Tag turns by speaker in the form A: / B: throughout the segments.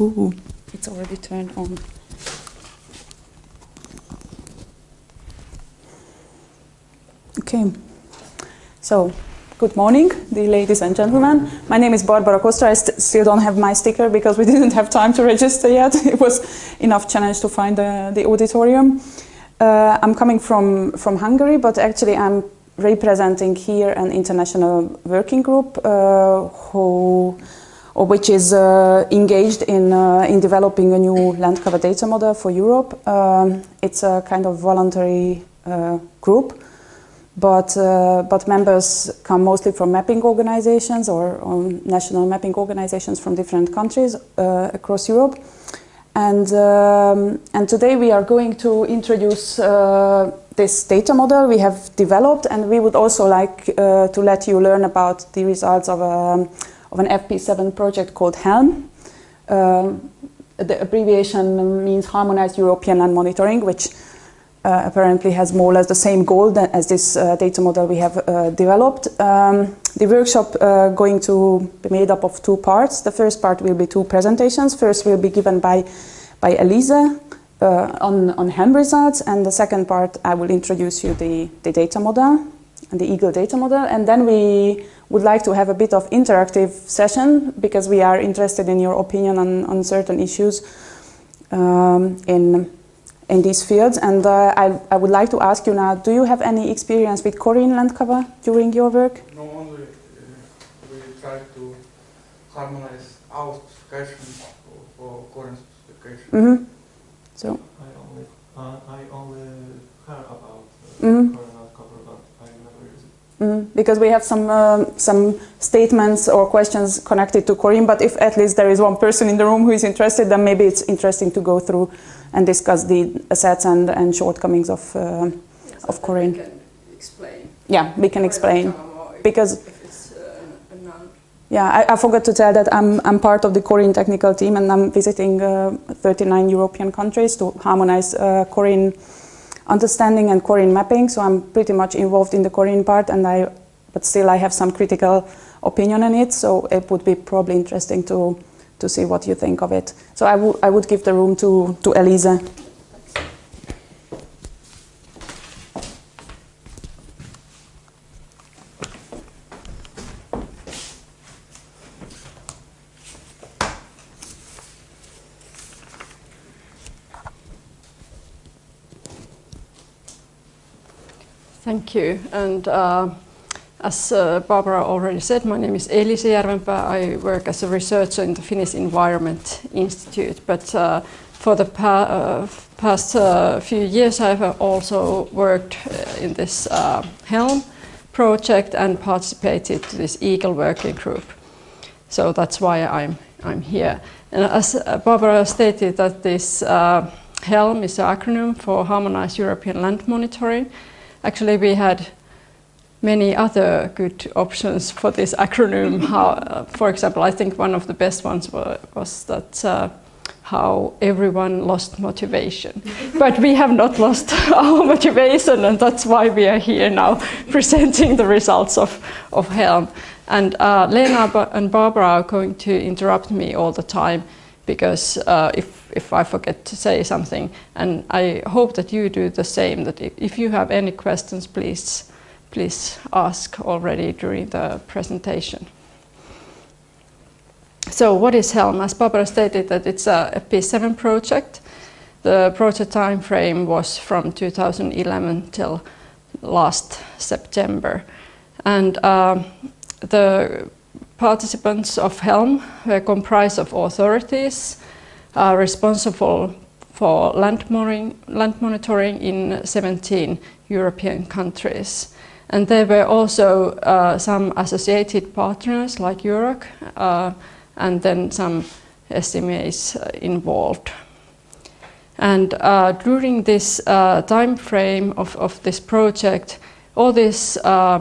A: Ooh, it's already turned on. Okay, so good morning, dear ladies and gentlemen. My name is Barbara Kostra. I still don't have my sticker because we didn't have time to register yet. It was enough challenge to find the auditorium. I'm coming from Hungary, but actually I'm representing here an international working group which is engaged in developing a new land cover data model for Europe. It's a kind of voluntary group, but members come mostly from mapping organizations or national mapping organizations from different countries across Europe. And today we are going to introduce this data model we have developed, and we would also like to let you learn about the results of an FP7 project called HELM. The abbreviation means Harmonized European Land Monitoring, which apparently has more or less the same goal as this data model we have developed. The workshop going to be made up of two parts. The first part will be two presentations. First will be given by Elise on HELM results, and the second part I will introduce you the data model and the Eagle data model, and then we would like to have a bit of interactive session because we are interested in your opinion on certain issues in these fields. And I would like to ask you now, do you have any experience with CORIN land cover during your work?
B: No, only we try to harmonize our specifications for CORIN specification.
A: Mm-hmm. So
C: I only heard about CORIN land cover, but I never used it.
A: Because we have some statements or questions connected to CORIN, but if at least there is one person in the room who is interested, then maybe it's interesting to go through and discuss the assets and shortcomings of CORIN.
D: We can explain.
A: Yeah, we can explain because.
D: If it's a noun.
A: Yeah, I forgot to tell that I'm part of the CORIN technical team, and I'm visiting 39 European countries to harmonize CORIN understanding and CORIN mapping. So I'm pretty much involved in the CORIN part, but still I have some critical opinion on it. So it would be probably interesting to see what you think of it. So I would give the room to Elise.
D: Thank you. And as Barbara already said, my name is Elise Järvenpää. I work as a researcher in the Finnish Environment Institute. But for the past few years, I've also worked in this HELM project and participated to this Eagle working group. So that's why I'm here. And as Barbara stated, that this HELM is an acronym for Harmonized European Land Monitoring. Actually, we had many other good options for this acronym. For example, I think one of the best ones was that how everyone lost motivation. But we have not lost our motivation, and that's why we are here now presenting the results of HELM. And Lena and Barbara are going to interrupt me all the time because if I forget to say something. And I hope that you do the same, that if you have any questions, please ask already during the presentation. So what is HELM? As Barbara stated, that it's a FP7 project. The project time frame was from 2011 till last September. And the participants of HELM were comprised of authorities responsible for land monitoring in 17 European countries. And there were also some associated partners like EUROC and then some SMEs involved. And during this time frame of this project, all these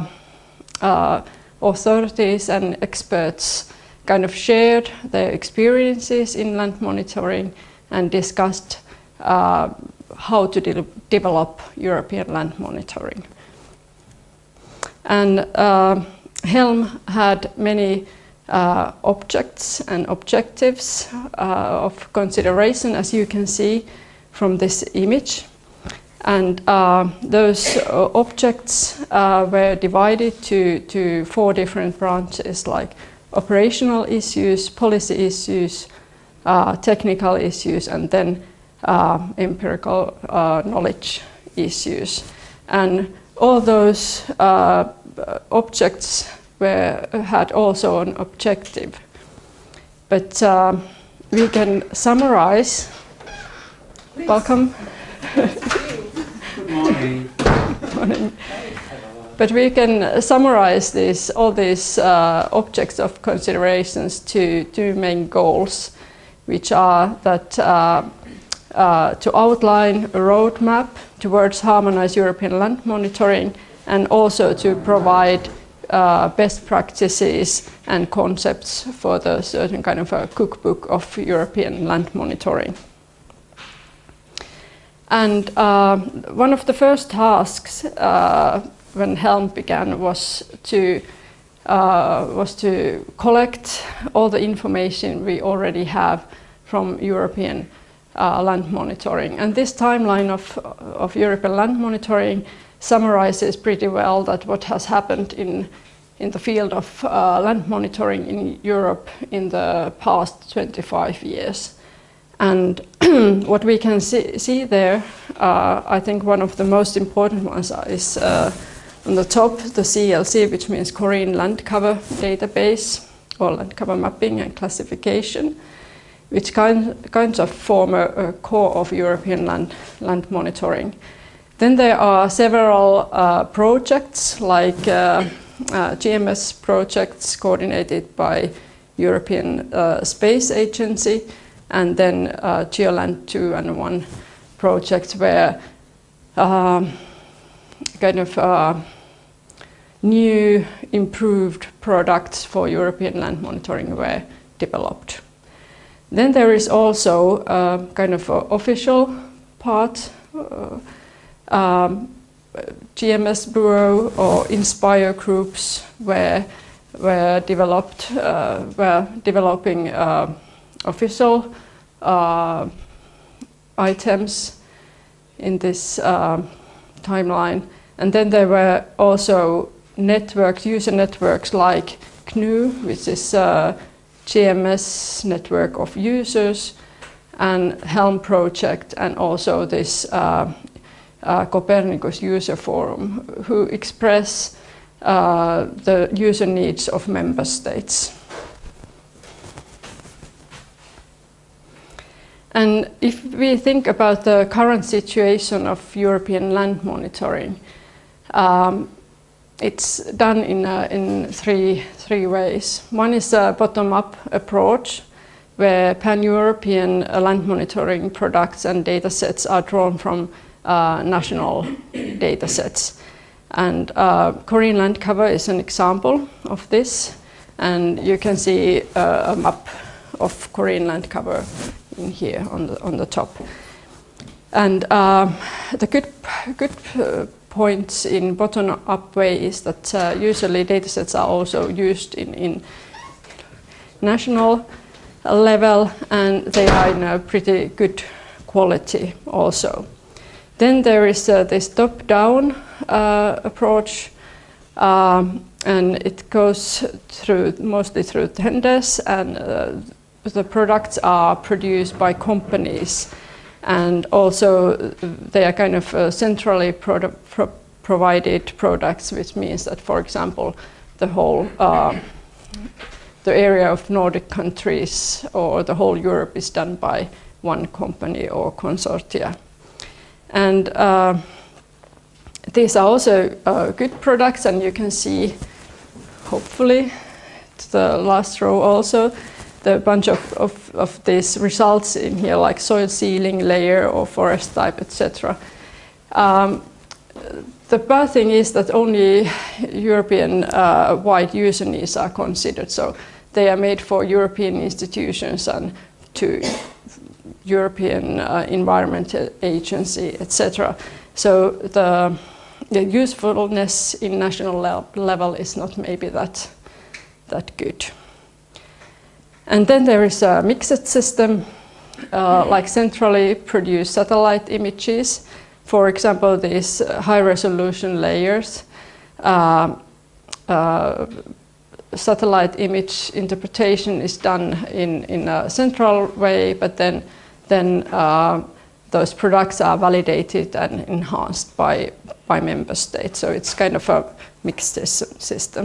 D: authorities and experts kind of shared their experiences in land monitoring and discussed how to develop European land monitoring. And HELM had many objects and objectives of consideration, as you can see from this image. And those objects were divided to 4 different branches, like operational issues, policy issues, technical issues, and then empirical knowledge issues. And all those objects had also an objective. But we can summarize.
E: Please.
D: Welcome.
E: Good morning.
D: Morning. But we can summarize all these objects of considerations to 2 main goals, which are that to outline a roadmap towards harmonized European land monitoring, and also to provide best practices and concepts for the certain kind of a cookbook of European land monitoring. And one of the first tasks when Helm began was to collect all the information we already have from European land monitoring. And this timeline of European land monitoring summarizes pretty well that what has happened in the field of land monitoring in Europe in the past 25 years. And what we can see there, I think one of the most important ones is on the top, the CLC, which means Corean Land Cover Database, or land cover mapping and classification, which kinds of form a core of European land monitoring. Then there are several projects, like GMS projects coordinated by European Space Agency, and then GeoLand 2 and 1 projects where kind of new improved products for European land monitoring were developed. Then there is also a kind of official part, GMS Bureau or Inspire groups were developing official items in this timeline. And then there were also networks, user networks like GNU, which is a GMS network of users, and Helm project, and also this Copernicus user forum, who express the user needs of member states. And if we think about the current situation of European land monitoring, it's done in three ways. One is a bottom-up approach, where pan-European land monitoring products and data sets are drawn from national data sets. And Korean land cover is an example of this. And you can see a map of Korean land cover in here on the top. And the good points in bottom-up way is that usually datasets are also used in national level, and they are in a pretty good quality also. Then there is this top-down approach, and it goes mostly through tenders, and the products are produced by companies, and also they are kind of centrally provided products, which means that, for example, the whole the area of Nordic countries or the whole Europe is done by one company or consortia. And these are also good products, and you can see, hopefully, the last row also, the bunch of these results in here, like soil sealing layer or forest type, etc. The bad thing is that only European-wide user needs are considered, so they are made for European institutions and to European Environment Agency, etc. So the usefulness in national level is not maybe that good. And then there is a mixed system, like centrally produced satellite images. For example, these high-resolution layers. Satellite image interpretation is done in a central way, but then those products are validated and enhanced by member states. So it's kind of a mixed system.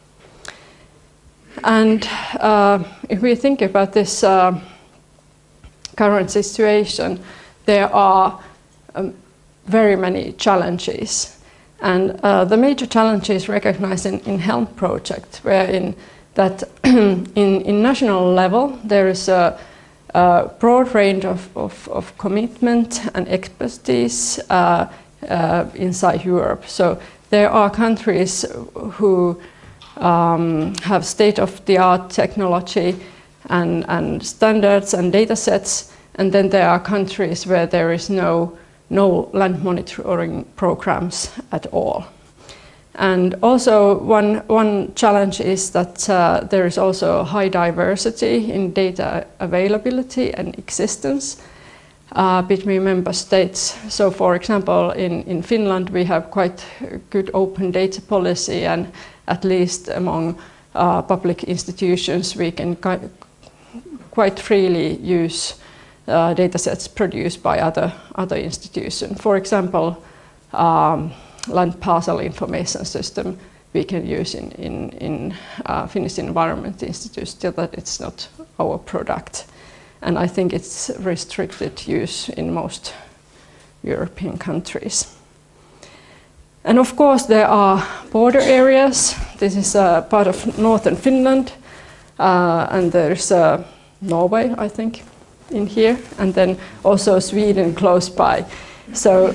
D: And if we think about this current situation, there are very many challenges. And the major challenges recognized in HELM project, wherein that in national level there is a broad range of commitment and expertise inside Europe. So there are countries who have state-of-the-art technology and standards and data sets, and then there are countries where there is no land monitoring programs at all. And also one challenge is that there is also high diversity in data availability and existence between member states. So for example, in Finland we have quite good open data policy, and at least among public institutions we can quite freely use data sets produced by other institutions. For example, land parcel information system we can use in Finnish Environment Institute, still that it's not our product. And I think it's restricted use in most European countries. And of course there are border areas. This is a part of northern Finland, and there's Norway, I think, in here, and then also Sweden close by. So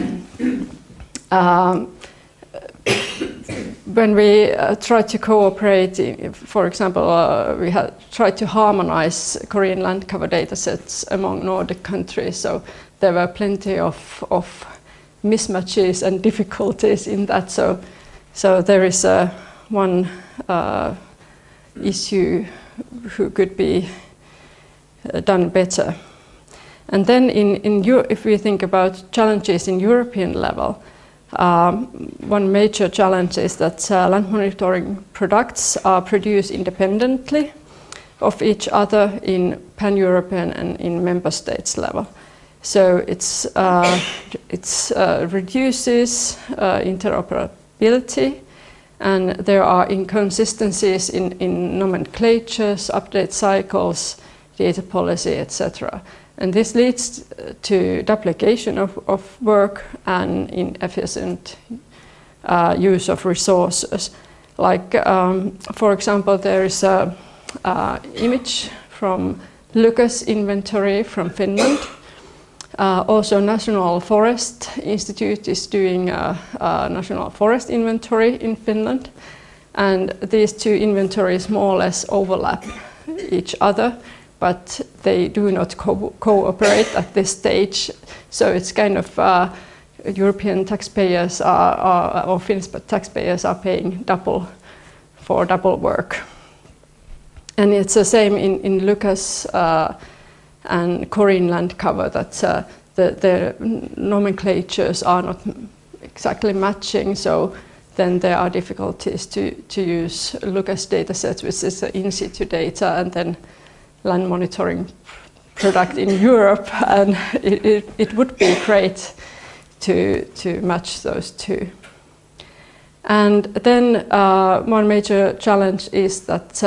D: when we try to cooperate, for example, we have tried to harmonize Korean land cover data sets among Nordic countries, so there were plenty of mismatches and difficulties in that. So there is one issue who could be done better. And then if we think about challenges in European level, one major challenge is that land monitoring products are produced independently of each other in pan-European and in member states level. So it reduces interoperability, and there are inconsistencies in nomenclatures, update cycles, data policy, etc. And this leads to duplication of work and inefficient use of resources. Like, for example, there is an image from Lucas inventory from Finland. Also, National Forest Institute is doing a National Forest inventory in Finland. And these two inventories more or less overlap each other, but they do not cooperate at this stage. So it's kind of European taxpayers or Finnish taxpayers are paying double for double work. And it's the same in Lucas and Korean land cover, that the nomenclatures are not exactly matching, so then there are difficulties to use Lucas datasets, which is in situ data, and then land monitoring product in Europe, and it would be great to match those two. And then one major challenge is that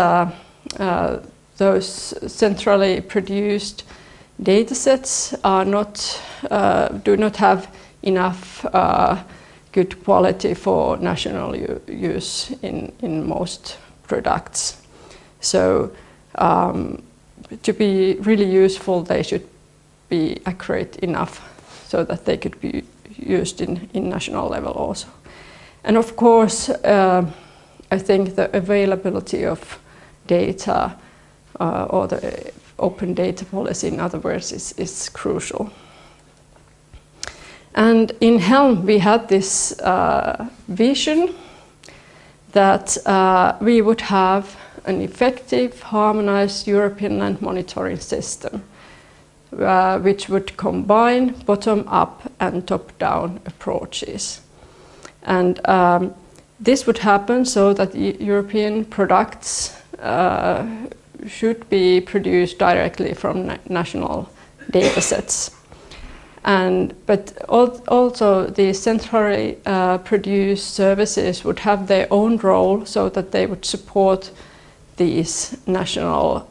D: those centrally produced datasets are do not have enough good quality for national use in most products. So to be really useful, they should be accurate enough so that they could be used in national level also. And of course, I think the availability of data or the open data policy, in other words, is crucial. And in HELM, we had this vision that we would have an effective, harmonized European land monitoring system, which would combine bottom-up and top-down approaches. And this would happen so that European products should be produced directly from national data sets. But also the centrally produced services would have their own role so that they would support these national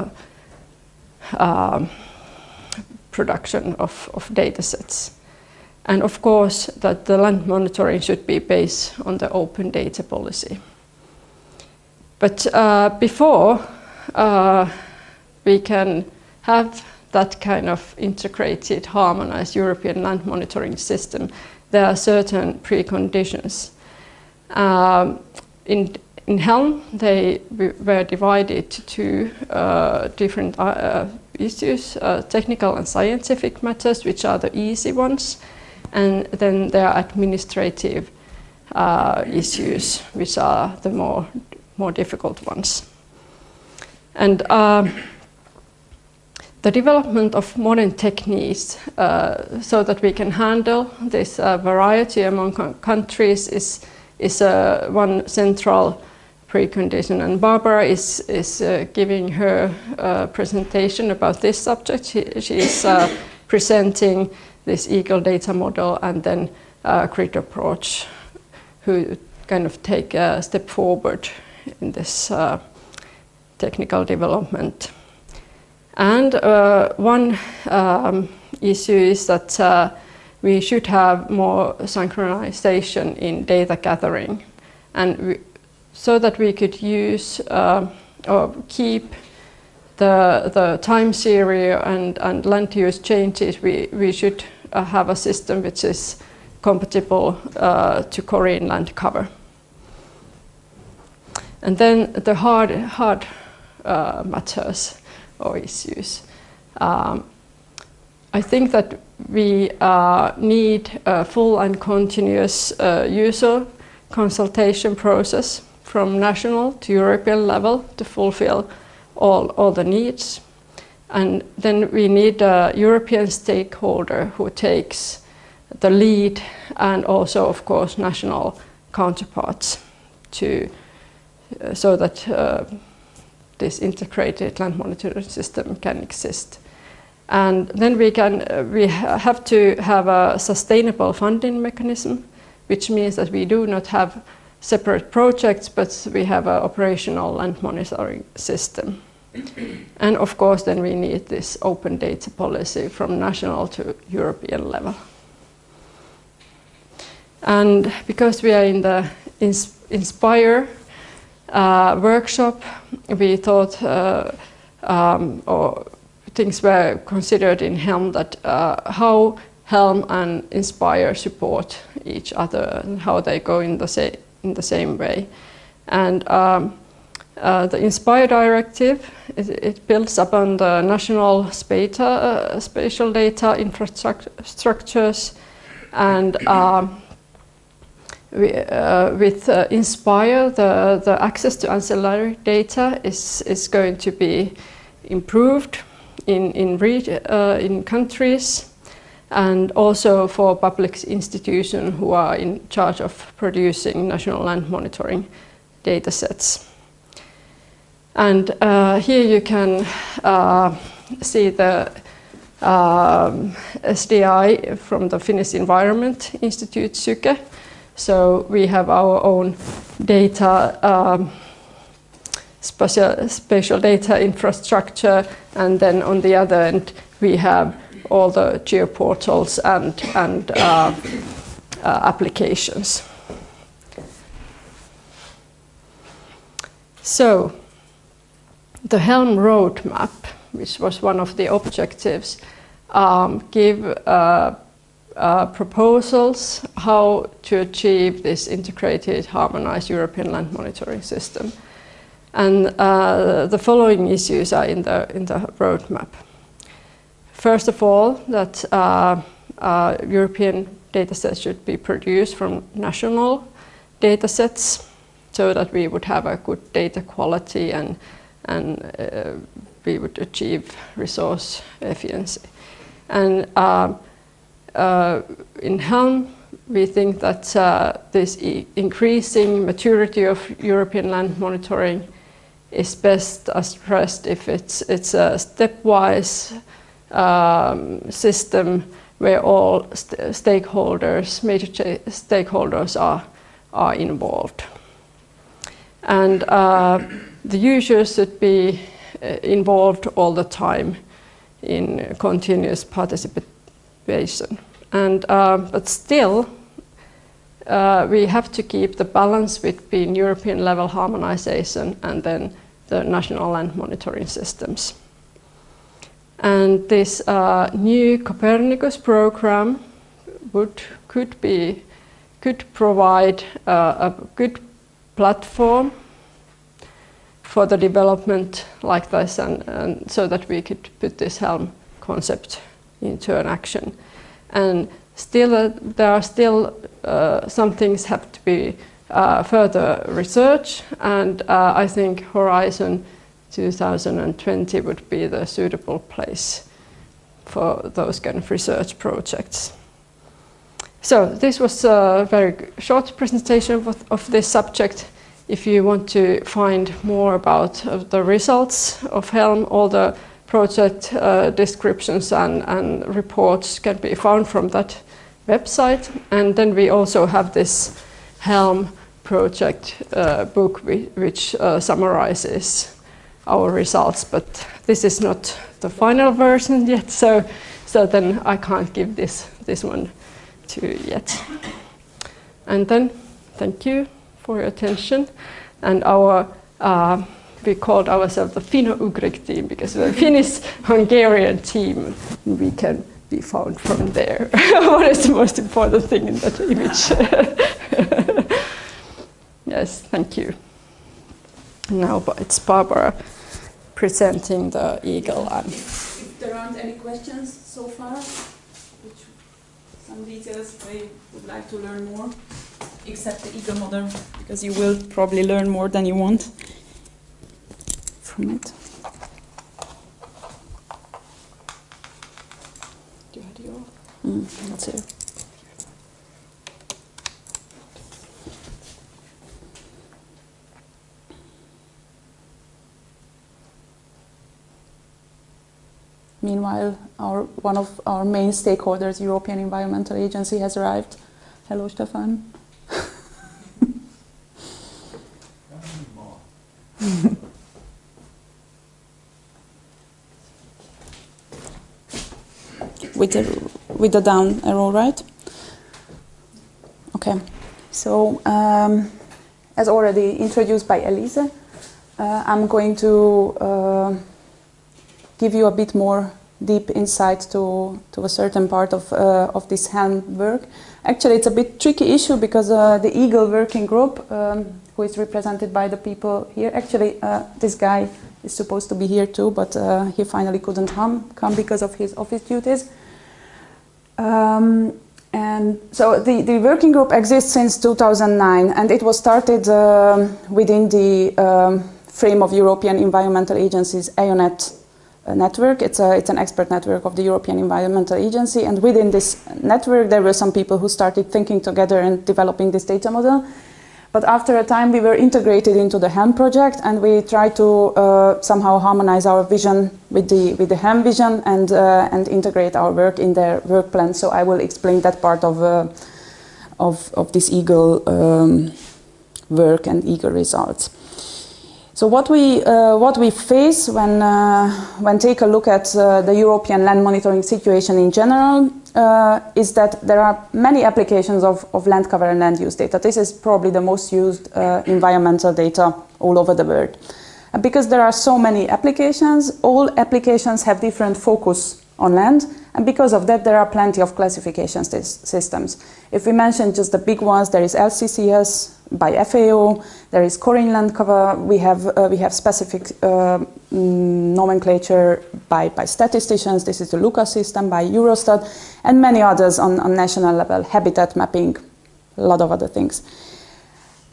D: production of data sets. And of course that the land monitoring should be based on the open data policy. But before we can have that kind of integrated, harmonized European land monitoring system, there are certain preconditions. In Helm, they were divided to two different issues, technical and scientific matters, which are the easy ones, and then there are administrative issues, which are the more difficult ones. And the development of modern techniques so that we can handle this variety among countries is one central precondition. And Barbara is giving her presentation about this subject. She is presenting this Eagle data model and then grid approach, who kind of take a step forward in this technical development. And one issue is that we should have more synchronization in data gathering, and so that we could use or keep the time series and land use changes, we should have a system which is compatible to Korean land cover. And then the hard matters or issues. I think that we need a full and continuous user consultation process from national to European level to fulfill all the needs. And then we need a European stakeholder who takes the lead, and also, of course, national counterparts so that this integrated land monitoring system can exist. And then we have to have a sustainable funding mechanism, which means that we do not have separate projects, but we have an operational land monitoring system. And of course, then we need this open data policy from national to European level. And because we are in the Inspire workshop, we thought, or things were considered in Helm, that how Helm and Inspire support each other and how they go in the same way. And the Inspire directive, it builds upon the national spatial data infrastructures, and with Inspire, the access to ancillary data is going to be improved in countries, and also for public institutions who are in charge of producing national land monitoring data sets. And here you can see the SDI from the Finnish Environment Institute, Syke. So we have our own data, spatial data infrastructure, and then on the other end we have all the geoportals and applications. So the Helm roadmap, which was one of the objectives, give proposals how to achieve this integrated, harmonized European land monitoring system. And the following issues are in the roadmap. First of all, that European data sets should be produced from national data sets. so that we would have a good data quality and we would achieve resource efficiency. And in Helm, we think that this increasing maturity of European land monitoring is best addressed if it's a stepwise system where all stakeholders, major stakeholders are involved. And the users should be involved all the time in continuous participation. And but still, we have to keep the balance between European level harmonization and then the national land monitoring systems. And this new Copernicus program could provide a good platform for the development like this, and so that we could put this Helm concept into an action. And still, there are still some things have to be further research, and I think Horizon 2020 would be the suitable place for those kind of research projects. So this was a very short presentation of this subject. If you want to find more about the results of Helm, all the project descriptions and reports can be found from that website. And then we also have this Helm project book which summarizes our results, but this is not the final version yet, so then I can't give this one to you yet. And then thank you for your attention. And our we called ourselves the Finno-Ugric team because the Finnish-Hungarian team, we can be found from there. What is the most important thing in that image? Yes, thank you. Now it's Barbara presenting the Eagle.
A: If there aren't any questions so far, some details they would like to learn more, except the Eagle model, because you will probably learn more than you want from it. Do you have your? That's it. Meanwhile, one of our main stakeholders, European Environmental Agency, has arrived. Hello, Stefan. With the down arrow, right? Okay. So, as already introduced by Elise, I'm going to give you a bit more deep insight to a certain part of this Helm work. Actually, it's a bit tricky issue because the Eagle working group, who is represented by the people here, actually this guy is supposed to be here too, but he finally couldn't come because of his office duties. And so the working group exists since 2009, and it was started within the frame of European Environmental Agency's EONET network. It's an expert network of the European Environmental Agency, and within this network there were some people who started thinking together and developing this data model. But after a time we were integrated into the Helm project, and we tried to somehow harmonize our vision with the Helm vision and integrate our work in their work plan. So I will explain that part of this Eagle work and Eagle results. So what we face when take a look at the European land monitoring situation in general is that there are many applications of land cover and land use data. This is probably the most used environmental data all over the world. And because there are so many applications, all applications have different focus on land, and because of that there are plenty of classification systems. If we mention just the big ones, there is LCCS by FAO, there is core inland cover, we have specific nomenclature by statisticians, this is the LUCA system by Eurostat, and many others on national level, habitat mapping, a lot of other things. And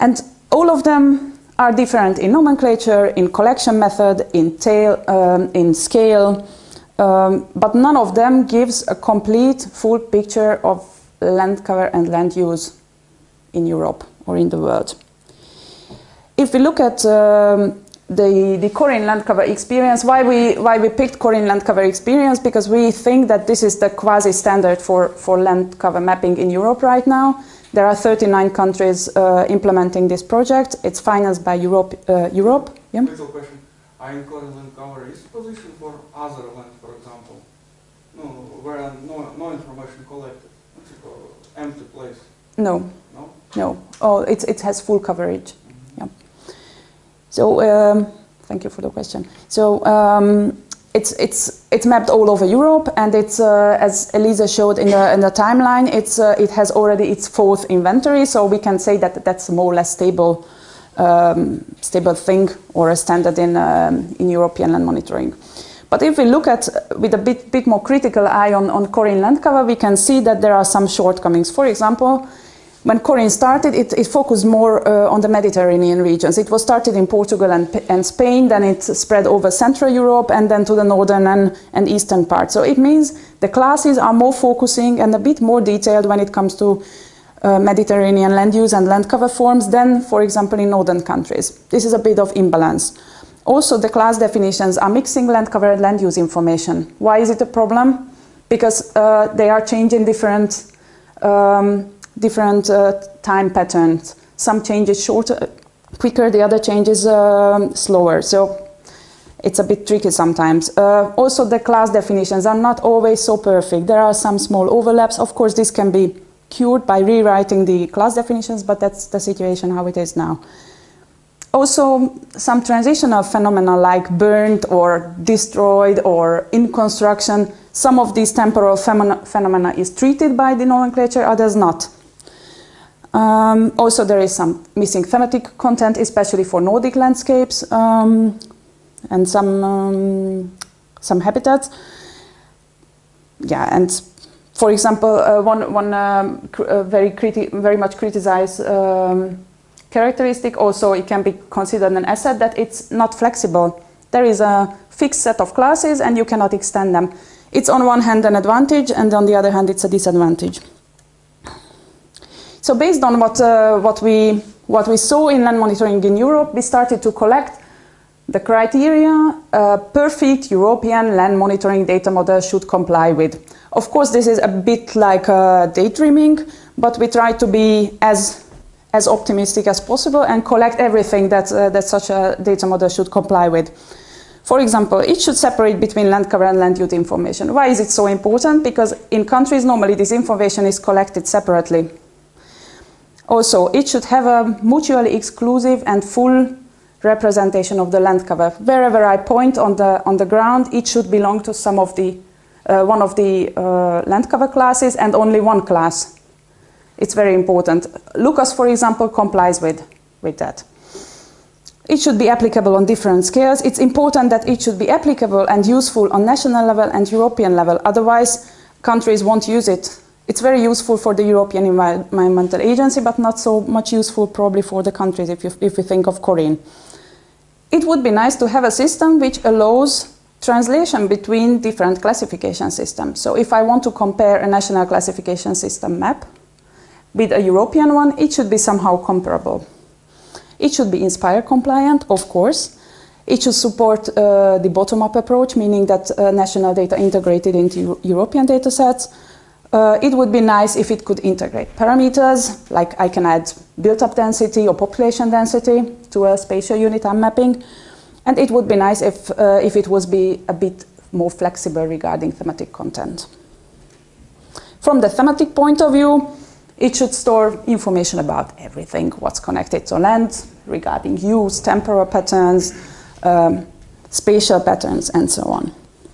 A: All of them are different in nomenclature, in collection method, in scale, but none of them gives a complete, full picture of land cover and land use in Europe or in the world. If we look at the CORIN land cover experience, why we picked CORIN land cover experience, because we think that this is the quasi-standard for land cover mapping in Europe right now. There are 39 countries implementing this project. It's financed by Europe. Yeah?
B: Little question. Are in CORIN land cover is positioned for other land, for example? No, where no information collected. What's it called? Empty place.
A: No.
B: No?
A: No. Oh, it has full coverage. Yeah. So thank you for the question. So it's mapped all over Europe, and it's as Elisa showed in the timeline. It has already its 4th inventory, so we can say that that's a more or less stable thing or a standard in European land monitoring. But if we look at with a bit more critical eye on CORIN land cover, we can see that there are some shortcomings. For example, when CORIN started, it focused more on the Mediterranean regions. It was started in Portugal and Spain, then it spread over Central Europe, and then to the northern and eastern part. So it means the classes are more focusing and a bit more detailed when it comes to Mediterranean land use and land cover forms than, for example, in northern countries. This is a bit of imbalance. Also, the class definitions are mixing land cover and land use information. Why is it a problem? Because they are changing different time patterns. Some changes quicker, the other changes slower. So it's a bit tricky sometimes. Also, the class definitions are not always so perfect. There are some small overlaps. Of course, this can be cured by rewriting the class definitions, but that's the situation how it is now. Also, some transitional phenomena like burned or destroyed or in construction, some of these temporal phenomena is treated by the nomenclature, others not. Also, there is some missing thematic content, especially for Nordic landscapes and some habitats. Yeah, and for example, one very much criticized characteristic, also it can be considered an asset, that it's not flexible. There is a fixed set of classes and you cannot extend them. It's on one hand an advantage, and on the other hand it's a disadvantage. So based on what we saw in land monitoring in Europe, we started to collect the criteria a perfect European land monitoring data model should comply with. Of course, this is a bit like daydreaming, but we try to be as optimistic as possible and collect everything that such a data model should comply with. For example, it should separate between land cover and land use information. Why is it so important? Because in countries normally this information is collected separately. Also, it should have a mutually exclusive and full representation of the land cover. Wherever I point on the ground, it should belong to some of the one of the land cover classes and only one class. It's very important. Lucas, for example, complies with that. It should be applicable on different scales. It's important that it should be applicable and useful on national level and European level. Otherwise, countries won't use it. It's very useful for the European Environmental Agency, but not so much useful probably for the countries if we think of CORIN. It would be nice to have a system which allows translation between different classification systems. So if I want to compare a national classification system map with a European one, it should be somehow comparable. It should be INSPIRE compliant, of course. It should support the bottom-up approach, meaning that national data integrated into European data sets. It would be nice if it could integrate parameters, like I can add built-up density or population density to a spatial unit I'm mapping. And it would be nice if it was a bit more flexible regarding thematic content. From the thematic point of view, it should store information about everything, what's connected to land, regarding use, temporal patterns, spatial patterns, and so on.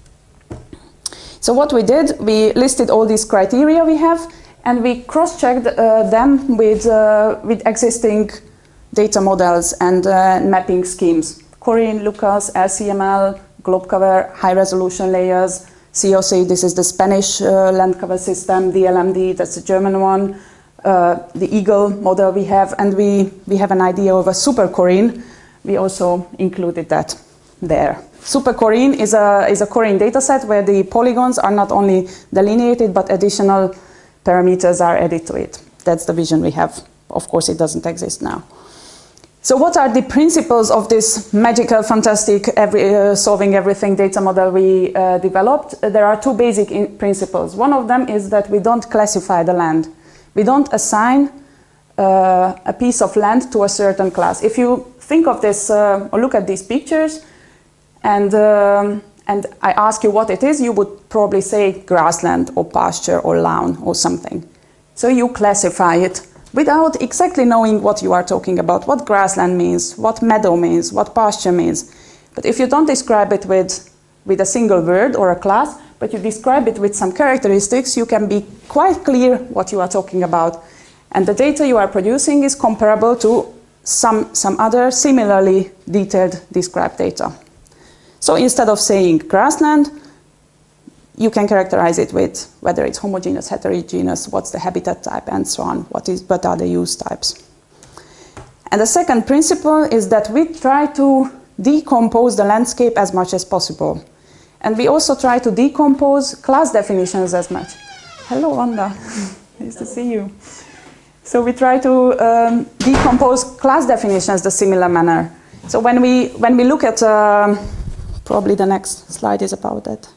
A: So what we did, we listed all these criteria we have, and we cross-checked them with existing data models and mapping schemes. CORIN, Lucas, LCML, GlobeCover, high-resolution layers, COC, this is the Spanish land cover system, DLMD, that's the German one, the eagle model we have, and we have an idea of a supercorine. We also included that there. Supercorine is a corine dataset where the polygons are not only delineated, but additional parameters are added to it. That's the vision we have. Of course, it doesn't exist now. So what are the principles of this magical, fantastic, solving everything data model we developed? There are two basic principles. One of them is that we don't classify the land. We don't assign a piece of land to a certain class. If you think of this or look at these pictures and I ask you what it is, you would probably say grassland or pasture or lawn or something. So you classify it without exactly knowing what you are talking about, what grassland means, what meadow means, what pasture means. But if you don't describe it with a single word or a class, but you describe it with some characteristics, you can be quite clear what you are talking about. And the data you are producing is comparable to some other similarly detailed described data. So instead of saying grassland, you can characterize it with whether it's homogeneous, heterogeneous, what's the habitat type, and so on, what are the use types. And the second principle is that we try to decompose the landscape as much as possible. And we also try to decompose class definitions as much. Hello, Wanda. Nice to see you. So we try to decompose class definitions in a similar manner. So when we look at, probably the next slide is about that.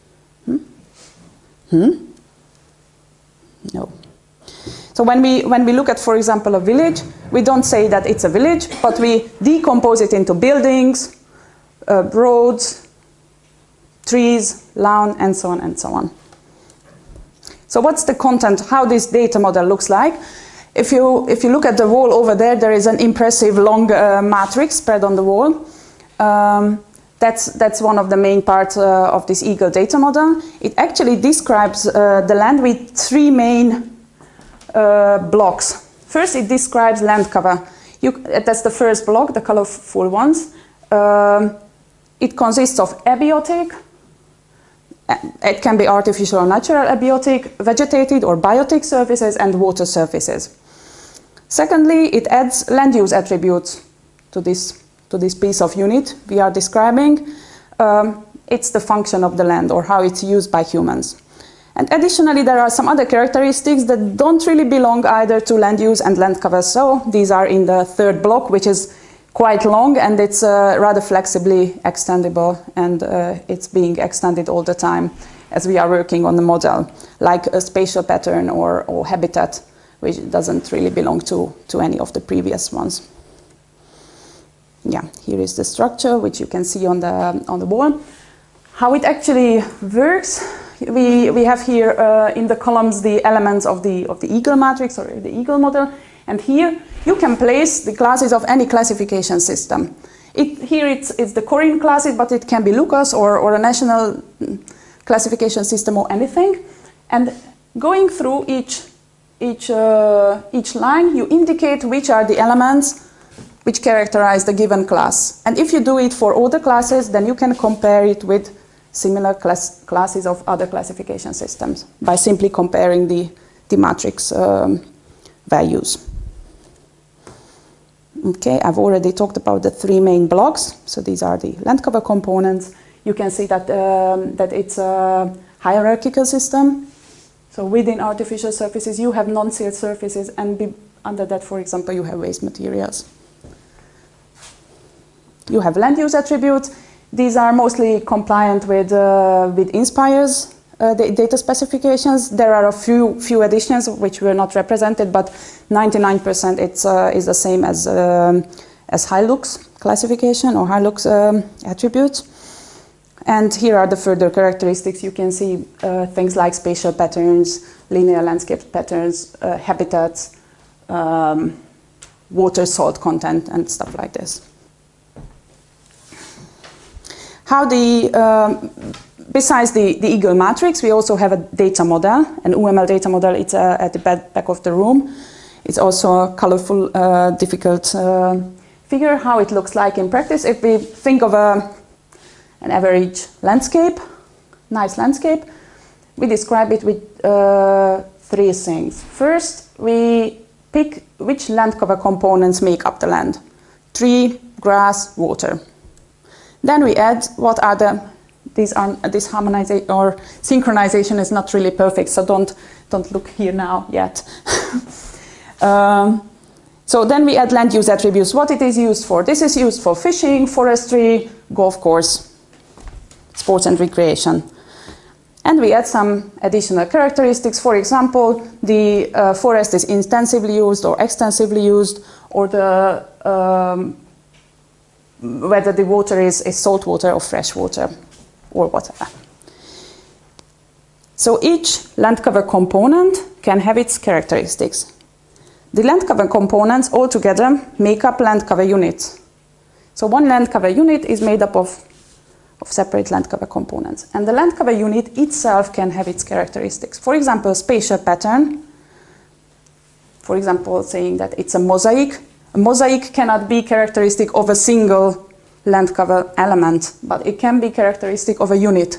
A: No. So when we look at, for example, a village, we don't say that it's a village, but we decompose it into buildings, roads, trees, lawn, and so on and so on. So what's the content, how this data model looks like? If you look at the wall over there, there is an impressive long matrix spread on the wall. That's one of the main parts of this Eagle data model. It actually describes the land with three main blocks. First, it describes land cover. That's the first block, the colorful ones. It consists of abiotic. It can be artificial or natural abiotic, vegetated or biotic surfaces, and water surfaces. Secondly, it adds land use attributes to this piece of unit we are describing. It's the function of the land or how it's used by humans. And additionally, there are some other characteristics that don't really belong either to land use and land cover. So these are in the third block, which is quite long, and it's rather flexibly extendable, and it's being extended all the time as we are working on the model, like a spatial pattern or habitat, which doesn't really belong to any of the previous ones. Yeah, here is the structure, which you can see on the wall. How it actually works, we have here in the columns the elements of the Eagle matrix or the Eagle model, and here you can place the classes of any classification system. Here it's the corine classes, but it can be Lucas or a national classification system or anything. And going through each line, you indicate which are the elements which characterize the given class. And if you do it for all the classes, then you can compare it with similar classes of other classification systems by simply comparing the matrix values. Okay, I've already talked about the three main blocks. So these are the land cover components. You can see that, that it's a hierarchical system. So within artificial surfaces, you have non-sealed surfaces, and under that, for example, you have waste materials. You have land use attributes. These are mostly compliant with Inspire's data specifications. There are a few additions which were not represented, but 99% is the same as Hilux classification or Hilux attributes. And here are the further characteristics. You can see things like spatial patterns, linear landscape patterns, habitats, water salt content, and stuff like this. How besides the Eagle matrix, we also have a data model, an UML data model. It's at the back of the room. It's also a colorful, difficult figure, how it looks like in practice. If we think of an average landscape, nice landscape, we describe it with three things. First, we pick which land cover components make up the land. Tree, grass, water. Then we add what are this harmonization or synchronization is not really perfect, so don't look here now yet. So then we add land use attributes, what it is used for. This is used for fishing, forestry, golf course, sports and recreation. And we add some additional characteristics. For example, the forest is intensively used or extensively used, or whether the water is salt water or fresh water, or whatever. So each land cover component can have its characteristics. The land cover components altogether make up land cover units. So one land cover unit is made up of separate land cover components. And the land cover unit itself can have its characteristics. For example, spatial pattern. For example, saying that it's a mosaic. A mosaic cannot be characteristic of a single land cover element, but it can be characteristic of a unit.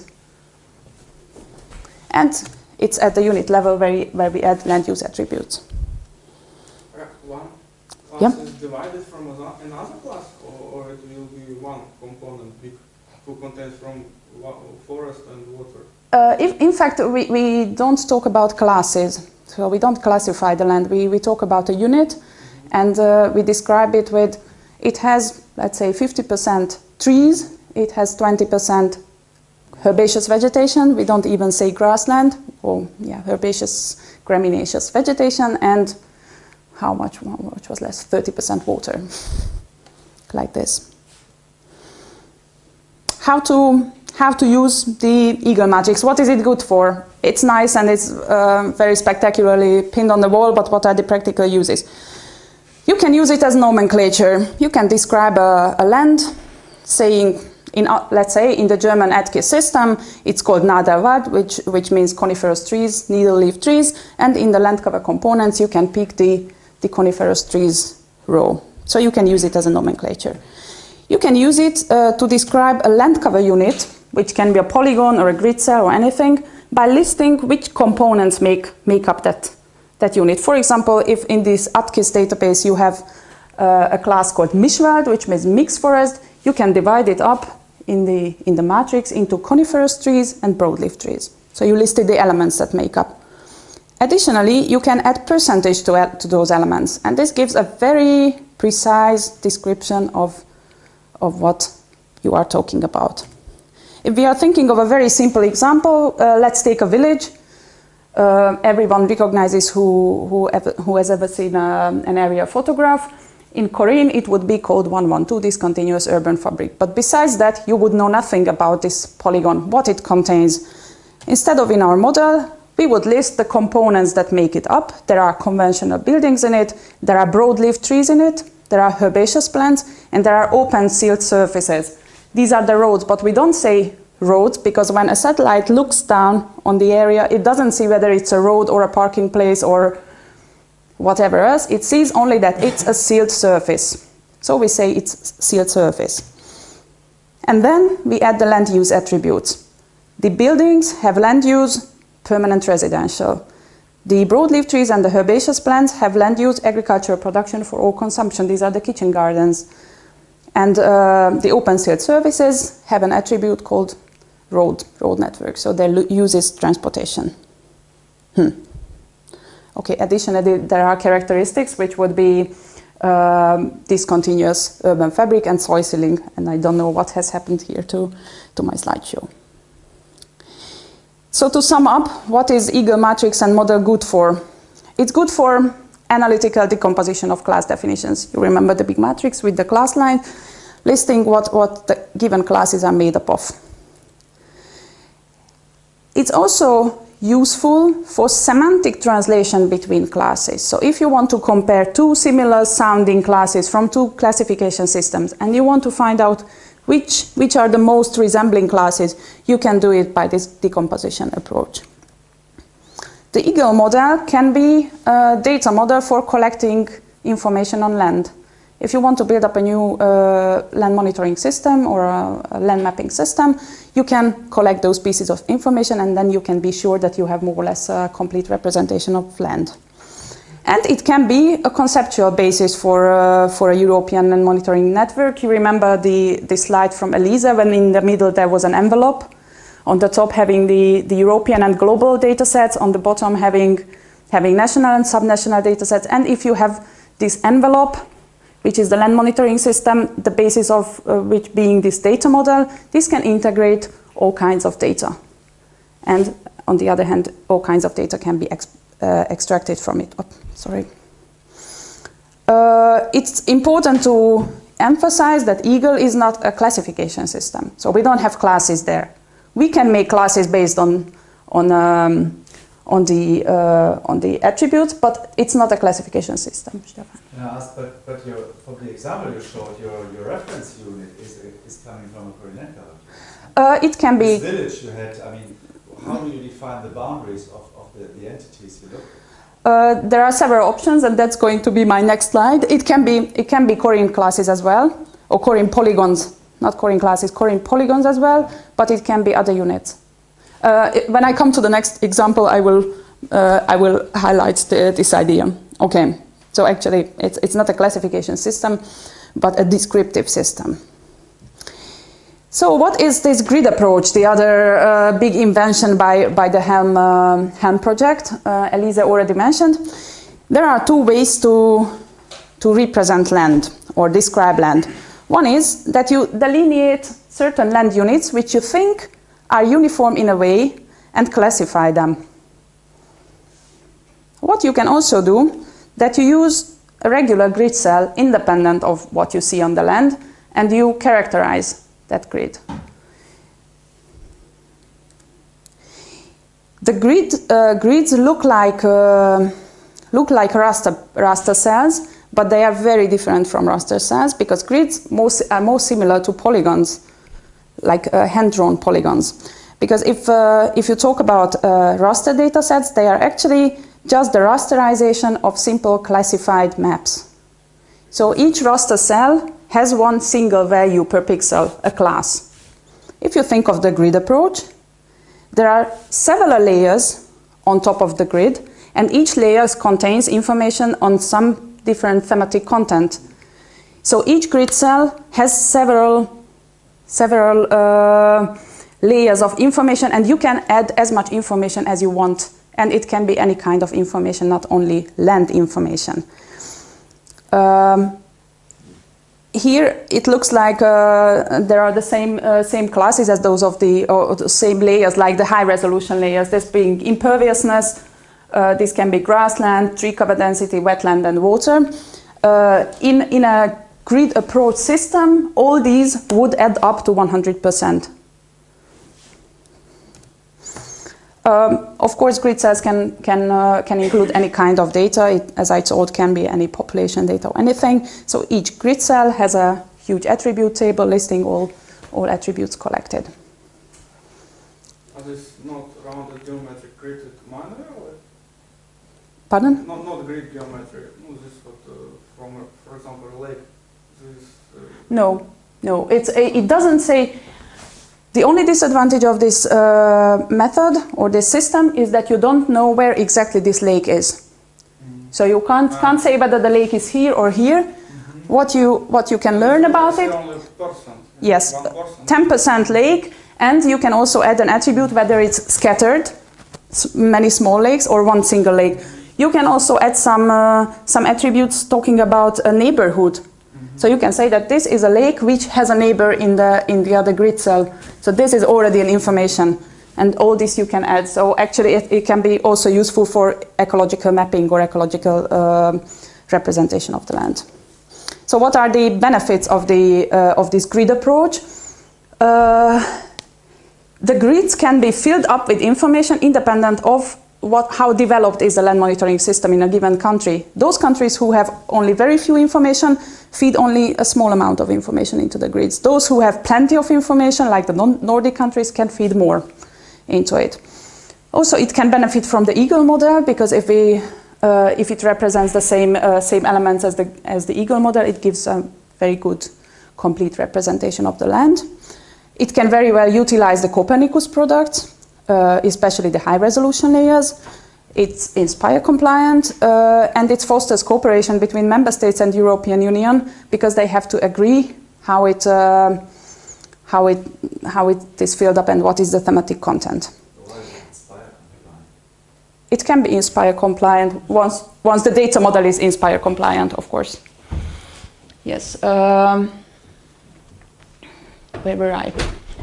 A: And it's at the unit level where we add land use attributes.
B: One class
A: Yep.
B: is divided from another class, or it will be one component who contains from forest and water?
A: In fact, we don't talk about classes. So we don't classify the land. We talk about a unit, and we describe it with, it has, let's say, 50% trees, it has 20% herbaceous vegetation, we don't even say grassland, or herbaceous gramineous vegetation, and how much was less? 30% water, like this. How to use the Eagle matrix? What is it good for? It's nice and it's very spectacularly pinned on the wall, but what are the practical uses? You can use it as nomenclature. You can describe a land, saying, let's say in the German Edke system, it's called Nadelwald, which means coniferous trees, needle-leaf trees, and in the land cover components, you can pick the coniferous trees row. So you can use it as a nomenclature. You can use it to describe a land cover unit, which can be a polygon or a grid cell or anything, by listing which components make up that unit. For example, if in this ATKIS database you have a class called Mischwald, which means mixed forest, you can divide it up in the matrix into coniferous trees and broadleaf trees. So you listed the elements that make up. Additionally, you can add percentage to those elements, and this gives a very precise description of what you are talking about. If we are thinking of a very simple example, let's take a village. Everyone recognizes who has ever seen an area photograph. In Korean, it would be called 112, discontinuous urban fabric. But besides that, you would know nothing about this polygon, what it contains. Instead of in our model, we would list the components that make it up. There are conventional buildings in it, there are broadleaf trees in it, there are herbaceous plants, and there are open sealed surfaces. These are the roads, but we don't say roads because when a satellite looks down on the area, it doesn't see whether it's a road or a parking place or whatever else. It sees only that it's a sealed surface. So we say it's sealed surface. And then we add the land use attributes. The buildings have land use, permanent residential. The broadleaf trees and the herbaceous plants have land use, agricultural production for all consumption. These are the kitchen gardens. And the open sealed surfaces have an attribute called road network. So their use is transportation. Okay, additionally, there are characteristics which would be discontinuous urban fabric and soil sealing. And I don't know what has happened here to my slideshow. So to sum up, what is Eagle matrix and model good for? It's good for analytical decomposition of class definitions. You remember the big matrix with the class line, listing what the given classes are made up of. It's also useful for semantic translation between classes. So if you want to compare two similar sounding classes from two classification systems and you want to find out which are the most resembling classes, you can do it by this decomposition approach. The Eagle model can be a data model for collecting information on land. If you want to build up a new land monitoring system or a land mapping system, you can collect those pieces of information and then you can be sure that you have more or less a complete representation of land. And it can be a conceptual basis for a European land monitoring network. You remember the slide from Elisa when in the middle there was an envelope. On the top having the European and global data sets, on the bottom having national and subnational data sets. And if you have this envelope, which is the land monitoring system, the basis of which being this data model, this can integrate all kinds of data. And on the other hand, all kinds of data can be extracted from it. Oh, sorry. It's important to emphasize that Eagle is not a classification system. So we don't have classes there. We can make classes based on the attributes, but it's not a classification system. Stefan.
F: Can I ask, but for the example you showed, your reference unit is coming from a coordinate coverage.
A: It can be.
F: This village you had, I mean, how do you define the boundaries of the entities you look at?
A: There are several options, and that's going to be my next slide. It can be Corin classes as well, or Corin polygons, not Corin classes, Corin polygons as well, but it can be other units. When I come to the next example, I will highlight this idea. Okay, so actually it's not a classification system, but a descriptive system. So what is this grid approach, the other big invention by the Helm project? Elisa already mentioned. There are two ways to represent land or describe land. One is that you delineate certain land units which you think are uniform in a way and classify them. What you can also do, that you use a regular grid cell independent of what you see on the land, and you characterize that grid. The grids look like raster cells, but they are very different from raster cells because grids are more similar to polygons, like hand-drawn polygons. Because if you talk about raster data sets, they are actually just the rasterization of simple classified maps. So each raster cell has one single value per pixel, a class. If you think of the grid approach, there are several layers on top of the grid, and each layer contains information on some different thematic content. So each grid cell has several layers of information, and you can add as much information as you want. And it can be any kind of information, not only land information. Here it looks like there are the same classes as those of the same layers, like the high resolution layers. This being imperviousness, this can be grassland, tree cover density, wetland, and water. In a grid approach system, all these would add up to 100%. Of course, grid cells can include any kind of data. It, as I told, can be any population data or anything. So each grid cell has a huge attribute table listing all attributes collected.
B: Are this not rounded geometric created manually?
A: Pardon?
B: Not grid geometry. No, this is what from, for example, a lake. This,
A: No. It doesn't say. The only disadvantage of this method or this system is that you don't know where exactly this lake is. So you can't say whether the lake is here or here. What you can learn about it.
B: Only percent.
A: Yes,
B: 1%.
A: 10% lake, and you can also add an attribute whether it's scattered, many small lakes, or one single lake. You can also add some attributes talking about a neighborhood. So you can say that this is a lake which has a neighbor in the other grid cell. So this is already an information, and all this you can add. So actually it can be also useful for ecological mapping or ecological representation of the land. So what are the benefits of this grid approach? The grids can be filled up with information independent of how developed is the land monitoring system in a given country. Those countries who have only very few information feed only a small amount of information into the grids. Those who have plenty of information, like the Nordic countries, can feed more into it. Also, it can benefit from the Eagle model, because if it represents the same elements as the Eagle model, it gives a very good, complete representation of the land. It can very well utilize the Copernicus products, especially the high resolution layers. It's INSPIRE compliant, and it fosters cooperation between member states and European Union because they have to agree how it is filled up and what is the thematic content.
F: Why is it INSPIRE compliant?
A: It can be INSPIRE compliant once the data model is INSPIRE compliant, of course. Yes. Where were I?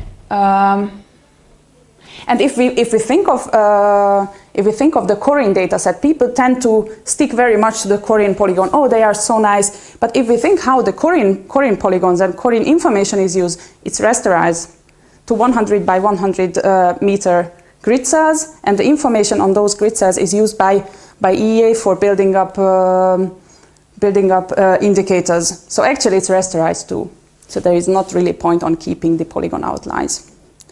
A: And if we think of the Corinne dataset, people tend to stick very much to the Corinne polygon. Oh, they are so nice. But if we think how the Corinne polygons and Corinne information is used, it's rasterized to 100 by 100 meter grid cells, and the information on those grid cells is used by EEA for building up indicators. So actually, it's rasterized too. So there is not really point on keeping the polygon outlines.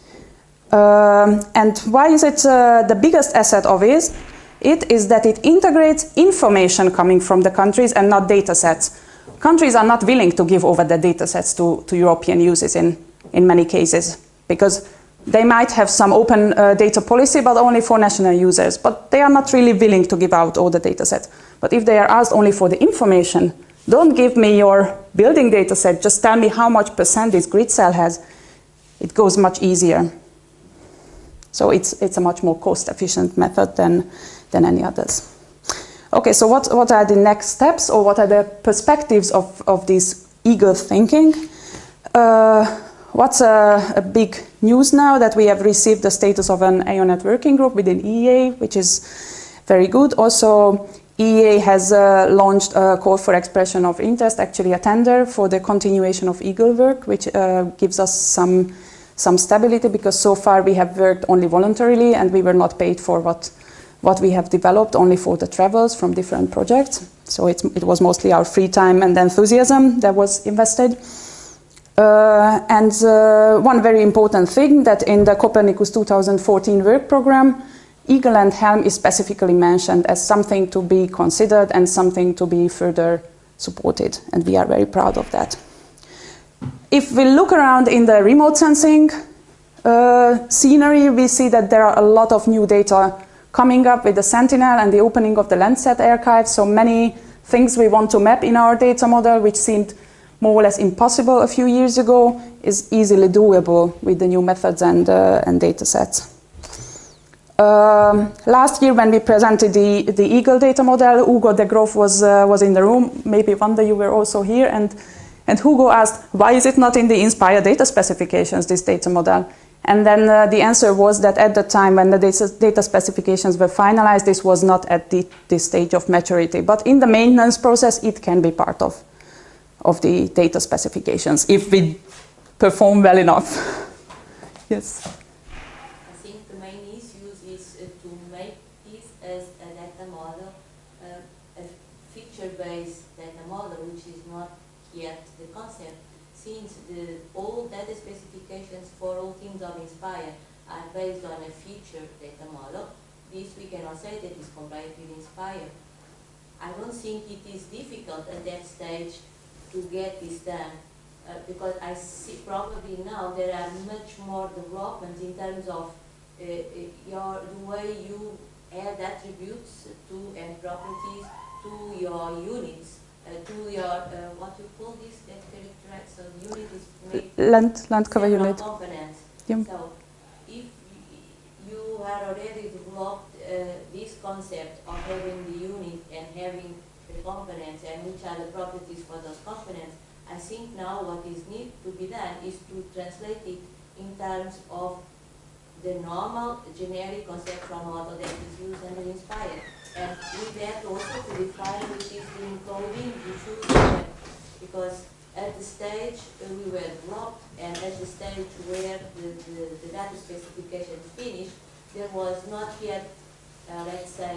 A: And why is it the biggest asset of it? It is that it integrates information coming from the countries and not data sets. Countries are not willing to give over their data sets to European users in many cases, because they might have some open data policy, but only for national users. But they are not really willing to give out all the data sets. But if they are asked only for the information, don't give me your building data set, just tell me how much % this grid cell has, it goes much easier. So it's a much more cost-efficient method than any others. Okay, so what are the next steps, or what are the perspectives of this eagle thinking? What's a big news now that we have received the status of an AONET working group within EEA, which is very good. Also, EEA has launched a call for expression of interest, actually a tender for the continuation of eagle work, which gives us some stability, because so far we have worked only voluntarily and we were not paid for what we have developed, only for the travels from different projects. So it was mostly our free time and enthusiasm that was invested. And one very important thing, that in the Copernicus 2014 work program, Eagle and Helm is specifically mentioned as something to be considered and something to be further supported, and we are very proud of that. If we look around in the remote sensing scenery, we see that there are a lot of new data coming up with the Sentinel and the opening of the Landsat archive. So many things we want to map in our data model, which seemed more or less impossible a few years ago, is easily doable with the new methods and data sets. Last year, when we presented the Eagle data model, Hugo de Groof was in the room. Maybe Wanda, you were also here, and Hugo asked, why is it not in the INSPIRE data specifications, this data model? And then the answer was that at the time when the data specifications were finalized, this was not at this stage of maturity. But in the maintenance process, it can be part of the data specifications if we perform well enough. Yes?
G: I think the main issue is to make this as a data model, a feature-based data model, which is not yet the concept, since all data specifications for all teams of INSPIRE are based on a feature data model. This we cannot say that is compliant with INSPIRE. I don't think it is difficult at that stage to get this done, because I see probably now there are much more developments in terms of the way you add attributes to and properties to your units. To your, what you call this, that characterize, so the unit is made
A: land cover unit
G: components.
A: Yeah.
G: So if you are already developed this concept of having the unit and having the components and which are the properties for those components, I think now what is need to be done is to translate it in terms of the normal generic conceptual model that is used under INSPIRE. And with that also to define which is the encoding you choose there. Because at the stage we were developed, and at the stage where the data specification finished, there was not yet, let's say,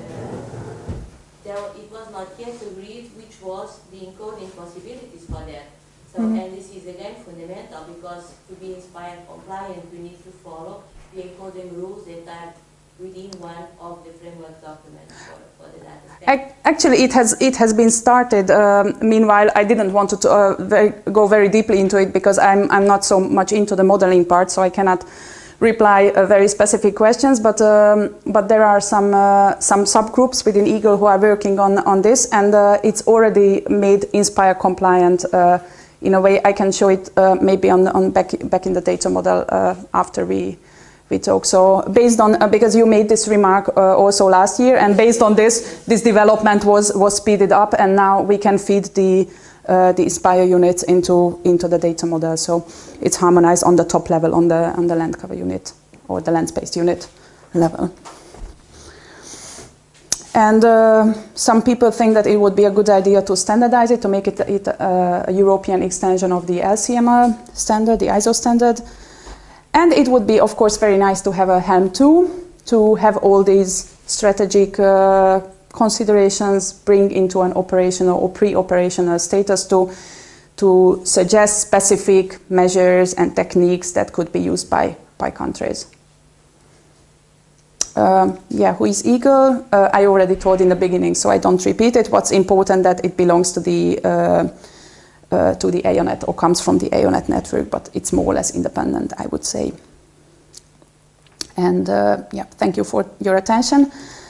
G: it was not yet agreed which was the encoding possibilities for that. So, and this is again fundamental, because to be INSPIRE compliant, we need to follow the encoding rules that are within one of the framework documents for the data.
A: Actually, it has been started. Meanwhile, I didn't want to go very deeply into it, because I'm not so much into the modeling part, so I cannot reply very specific questions, but there are some subgroups within Eagle who are working on this, and it's already made Inspire compliant in a way. I can show it maybe on back in the data model after we talk. So based on because you made this remark also last year, and based on this development was speeded up, and now we can feed the Inspire units into the data model. So it's harmonized on the top level on the land cover unit or the land space unit level. And some people think that it would be a good idea to standardize it, to make it a European extension of the LCMR standard, the ISO standard. And it would be, of course, very nice to have a Helm 2, to have all these strategic considerations bring into an operational or pre-operational status to suggest specific measures and techniques that could be used by countries. Who is Eagle? I already told in the beginning, so I don't repeat it. What's important that it belongs to the AONET or comes from the AONET network, but it's more or less independent, I would say. And thank you for your attention.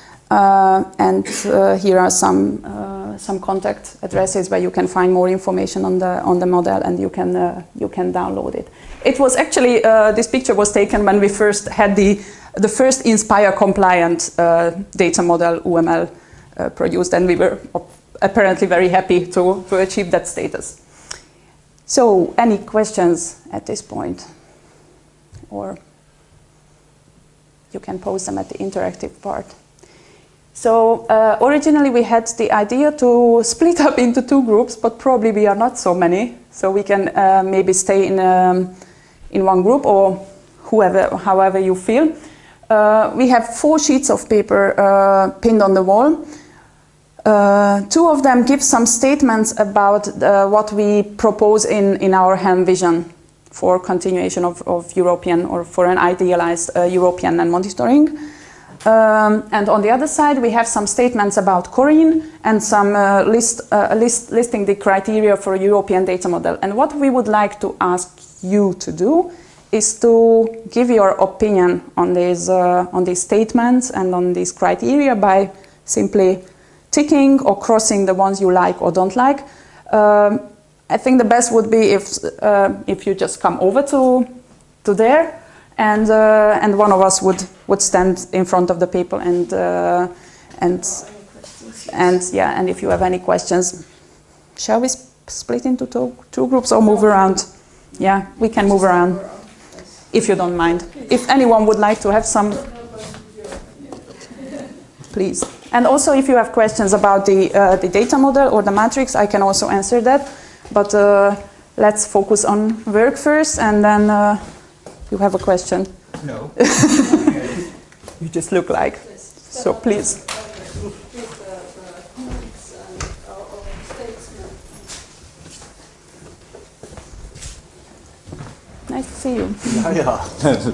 A: Here are some contact addresses where you can find more information on the model, and you can download it. It was actually this picture was taken when we first had the first Inspire compliant data model UML produced, and we were apparently very happy to achieve that status. So, any questions at this point, or you can pose them at the interactive part. So originally we had the idea to split up into 2 groups, but probably we are not so many. So we can maybe stay in one group, or however you feel. We have 4 sheets of paper pinned on the wall. 2 of them give some statements about what we propose in our Helm vision for continuation of European, or for an idealized European land monitoring. And on the other side, we have some statements about CORINE and some listing the criteria for a European data model. And what we would like to ask you to do is to give your opinion on these statements and on these criteria by simply ticking or crossing the ones you like or don't like. I think the best would be if you just come over to there. And one of us would stand in front of the people and if you have any questions, shall we split into two groups or move around? Yeah, we can move around if you don't mind. If anyone would like to have some, please. And also, if you have questions about the data model or the matrix, I can also answer that. But let's focus on work first, and then. You have a question?
F: No.
A: You just look like. So please. Nice to see you.
F: Yeah.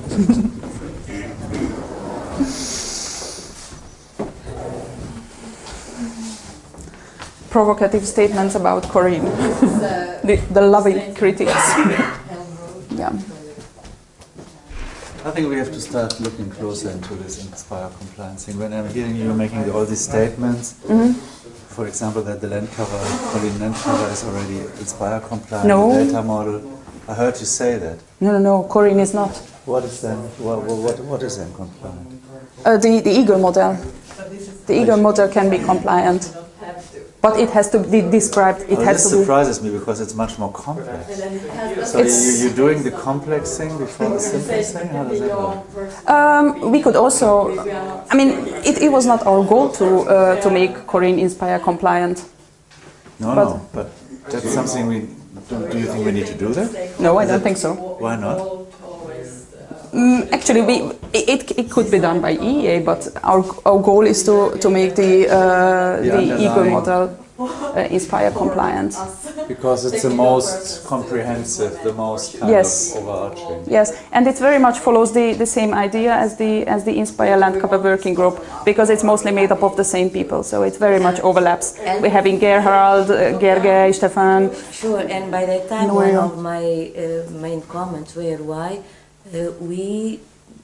A: Provocative statements about CORINE. the loving critics. Yeah.
F: I think we have to start looking closer into this Inspire compliance thing. When I'm hearing you making all these statements, for example, that the land cover, CORINE land cover is already Inspire compliant,
A: No.
F: the data model. I heard you say that.
A: No, CORINE is not.
F: What is then? What is then compliant?
A: The Eagle model. The Eagle model can be compliant. But it has to be described.
F: This surprises me because it's much more complex. So you're doing the complex thing before the simple thing? How does that work?
A: We could also, I mean, it was not our goal to make CORINE Inspire compliant.
F: No, but that's something we, do you think we need to do that?
A: No, I don't think so.
F: Why not?
A: Actually, it could be done by EEA, but our goal is to make the Eagle model Inspire compliant.
F: Because it's the most comprehensive, the most kind of overarching.
A: Yes, and it very much follows the same idea as the Inspire Land Cover Working Group, because it's mostly made up of the same people, so it very much overlaps. We're having Gerhard, Gergely, Stefan.
G: Sure, and by that time one of my main comments were why we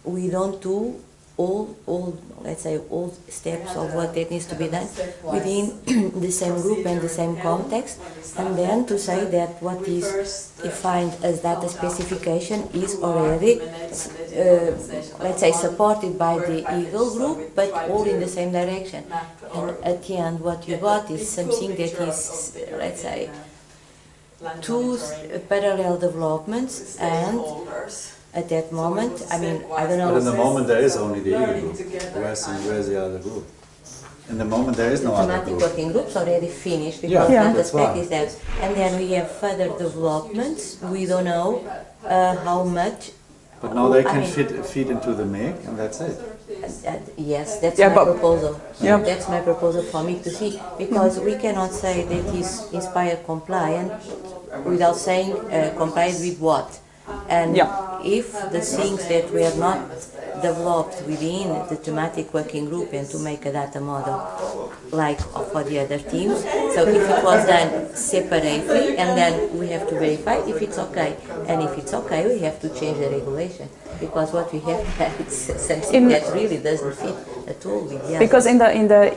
G: we don't do all let's say all steps of what that needs to be done within the same group and the same context, and then to say that what is defined as data specification is already let's say supported by the Eagle group, but all in the same direction. And at the end what you got is something that is, let's say, two parallel developments, and at that moment, I mean, I don't know.
F: But in the moment there is only the Eagle group. Where's the other group? In the moment there is no other
G: thematic
F: group.
G: working groups already finished because
F: Yeah,
G: that
F: that's
G: aspect
F: why.
G: is there. And then we have further developments. We don't know how much.
F: But now they
G: I
F: can
G: mean,
F: feed into the MIG, and that's it.
G: Yes, that's
A: Yeah,
G: my
A: but-
G: proposal.
A: Yeah.
G: That's my proposal for me to see, because we cannot say that he's Inspire compliant without saying compliant with what. And
A: Yeah.
G: if the things that were not developed within the thematic working group and to make a data model like for the other teams, so if it was done separately, and then we have to verify if it's okay, and if it's okay we have to change the regulation, because what we have is something that really doesn't fit at all with the
A: Because in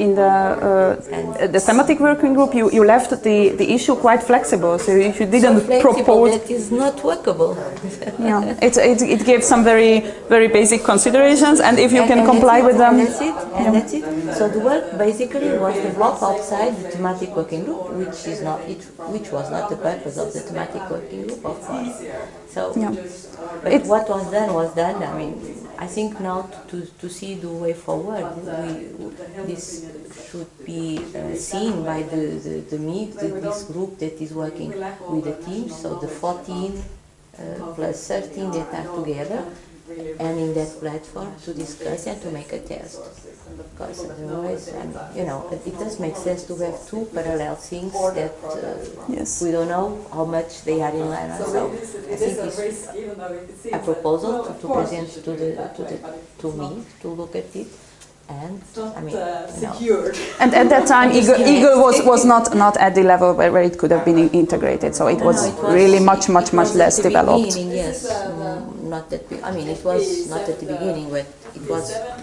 A: the thematic working group, you left the issue quite flexible, so you didn't propose.
G: that is not workable.
A: Yeah, it gave some very basic considerations, and if you can comply with them.
G: And that's it. And that's it. So the work basically was developed outside the thematic working group, which was not the purpose of the thematic working group, of course. So,
A: Yeah.
G: but what was done was done. I mean, I think now to see the way forward, this should be seen by the MIG, this group that is working with the teams. So the 14 plus 13 that are together, and in that platform to discuss and to make a test. Because otherwise, you know, it does make sense to have two parallel things that
A: Yes.
G: we don't know how much they are in line. So I think it's a proposal to present to me to look at it. And I mean, you know,
A: And at that time, Eagle was not at the level where it could have been integrated, so it was really much less
G: at the
A: developed.
G: beginning, yes, not that. I mean, it was not at the beginning, but it was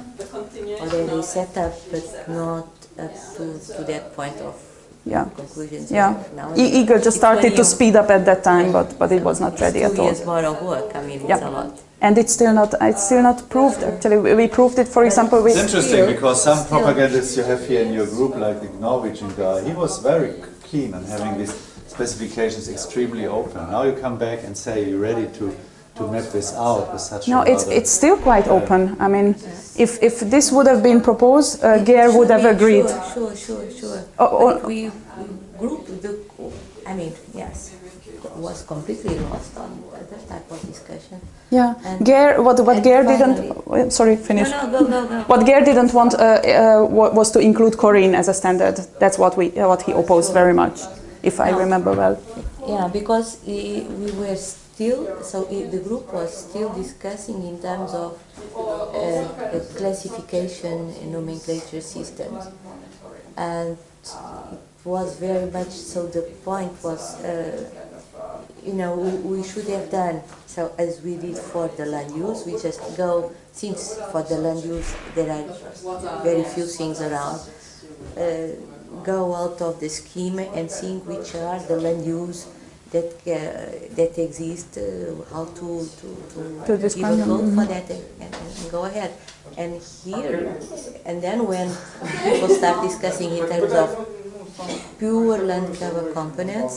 G: already set up, but not up to that point of
A: Yeah.
G: conclusions.
A: Yeah,
G: Now
A: Eagle just
G: it's
A: started
G: 20
A: to speed up at that time, but it was not ready
G: It's
A: at
G: 2
A: all.
G: years more of work. I mean, it's
A: Yeah.
G: a lot.
A: And it's still not proved. Actually, we proved it, for example,
F: It's
A: with.
F: interesting because some propagandists you have here in your group, like the Norwegian guy, he was very keen on having these specifications extremely open. Now you come back and say you're ready to map this out with such
A: No,
F: a
A: it's still quite open. I mean, if this would have been proposed, Geir would have agreed.
G: Sure.
A: Oh,
G: But we grouped I mean, yes, was completely lost on that type of discussion.
A: Yeah,
G: And-
A: Geir. What
G: and
A: Geir didn't.
G: finally-
A: Sorry, finish.
G: No, go.
A: What Geir didn't want was to include Corinne as a standard. That's what he opposed very much, if I remember well.
G: Yeah, because we were still, the group was still discussing in terms of classification and nomenclature systems. And it was very much, so the point was, you know, we should have done, so as we did for the land use, we just go, since for the land use there are very few things around, go out of the scheme and think which are the land use that exist, how to give
A: describe
G: a
A: them.
G: code for that and go ahead. And here, and then when people start discussing in terms of pure land cover components,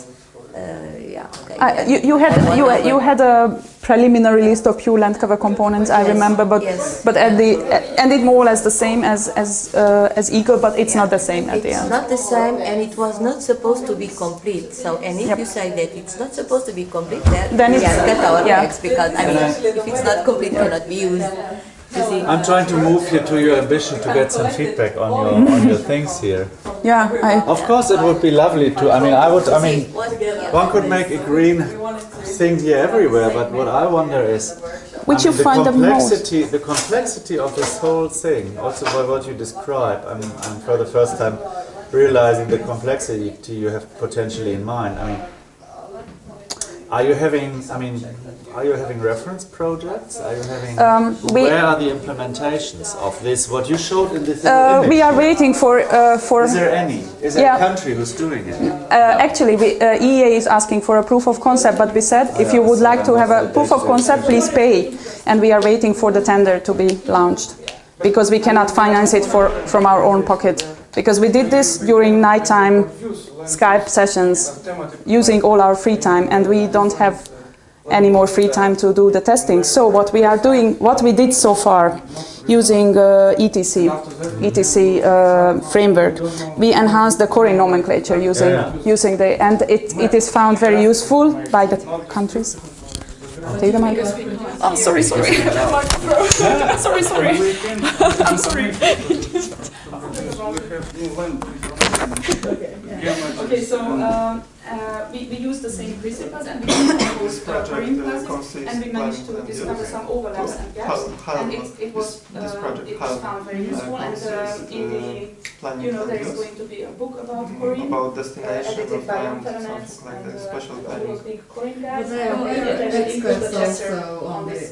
A: You had a preliminary list of pure land cover components, I
G: Yes,
A: remember,
G: yes.
A: but at the and it more or less the same as Eagle, but it's not the same at the
G: It's
A: end.
G: not the same, and it was not supposed to be complete. So, and if
A: Yep.
G: you say that it's not supposed to be complete,
A: Then
G: we
A: it's-
G: are cut our
A: yeah.
G: legs, because I mean, if it's not complete, it cannot be used. You see?
F: I'm trying to move here to your ambition to get some feedback on your things here.
A: Yeah,
F: Of course, it would be lovely to. I mean, one could make a green thing here everywhere, but what I wonder is,
A: Which you find the most?
F: the complexity of this whole thing. Also, by what you describe, I'm for the first time realizing the complexity you have potentially in mind. I mean, Are you having, I mean, are you having reference projects? Are you having, where are the implementations of this, what you showed in this image?
A: We are waiting for...
F: Is there any? Is there a country who's doing it?
A: Actually, EEA is asking for a proof of concept, but we said if you would like to have a proof of concept, please pay. And we are waiting for the tender to be launched, because we cannot finance it from our own pocket. Because we did this during nighttime Skype sessions, using all our free time, and we don't have any more free time to do the testing. So what we are doing, what we did so far, using ETC framework, we enhanced the Cori nomenclature using the, and it is found very useful by the countries. Take the microphone. Oh, sorry. sorry. I'm sorry. Okay, so we use the same principles and we use Korean classes, and we managed to discover some overlaps and gaps, and it was found very useful. And in the, there is going to be a book about Korean, edited by Jan Telemans, and a big Korean guy.
H: But they will include the tester on this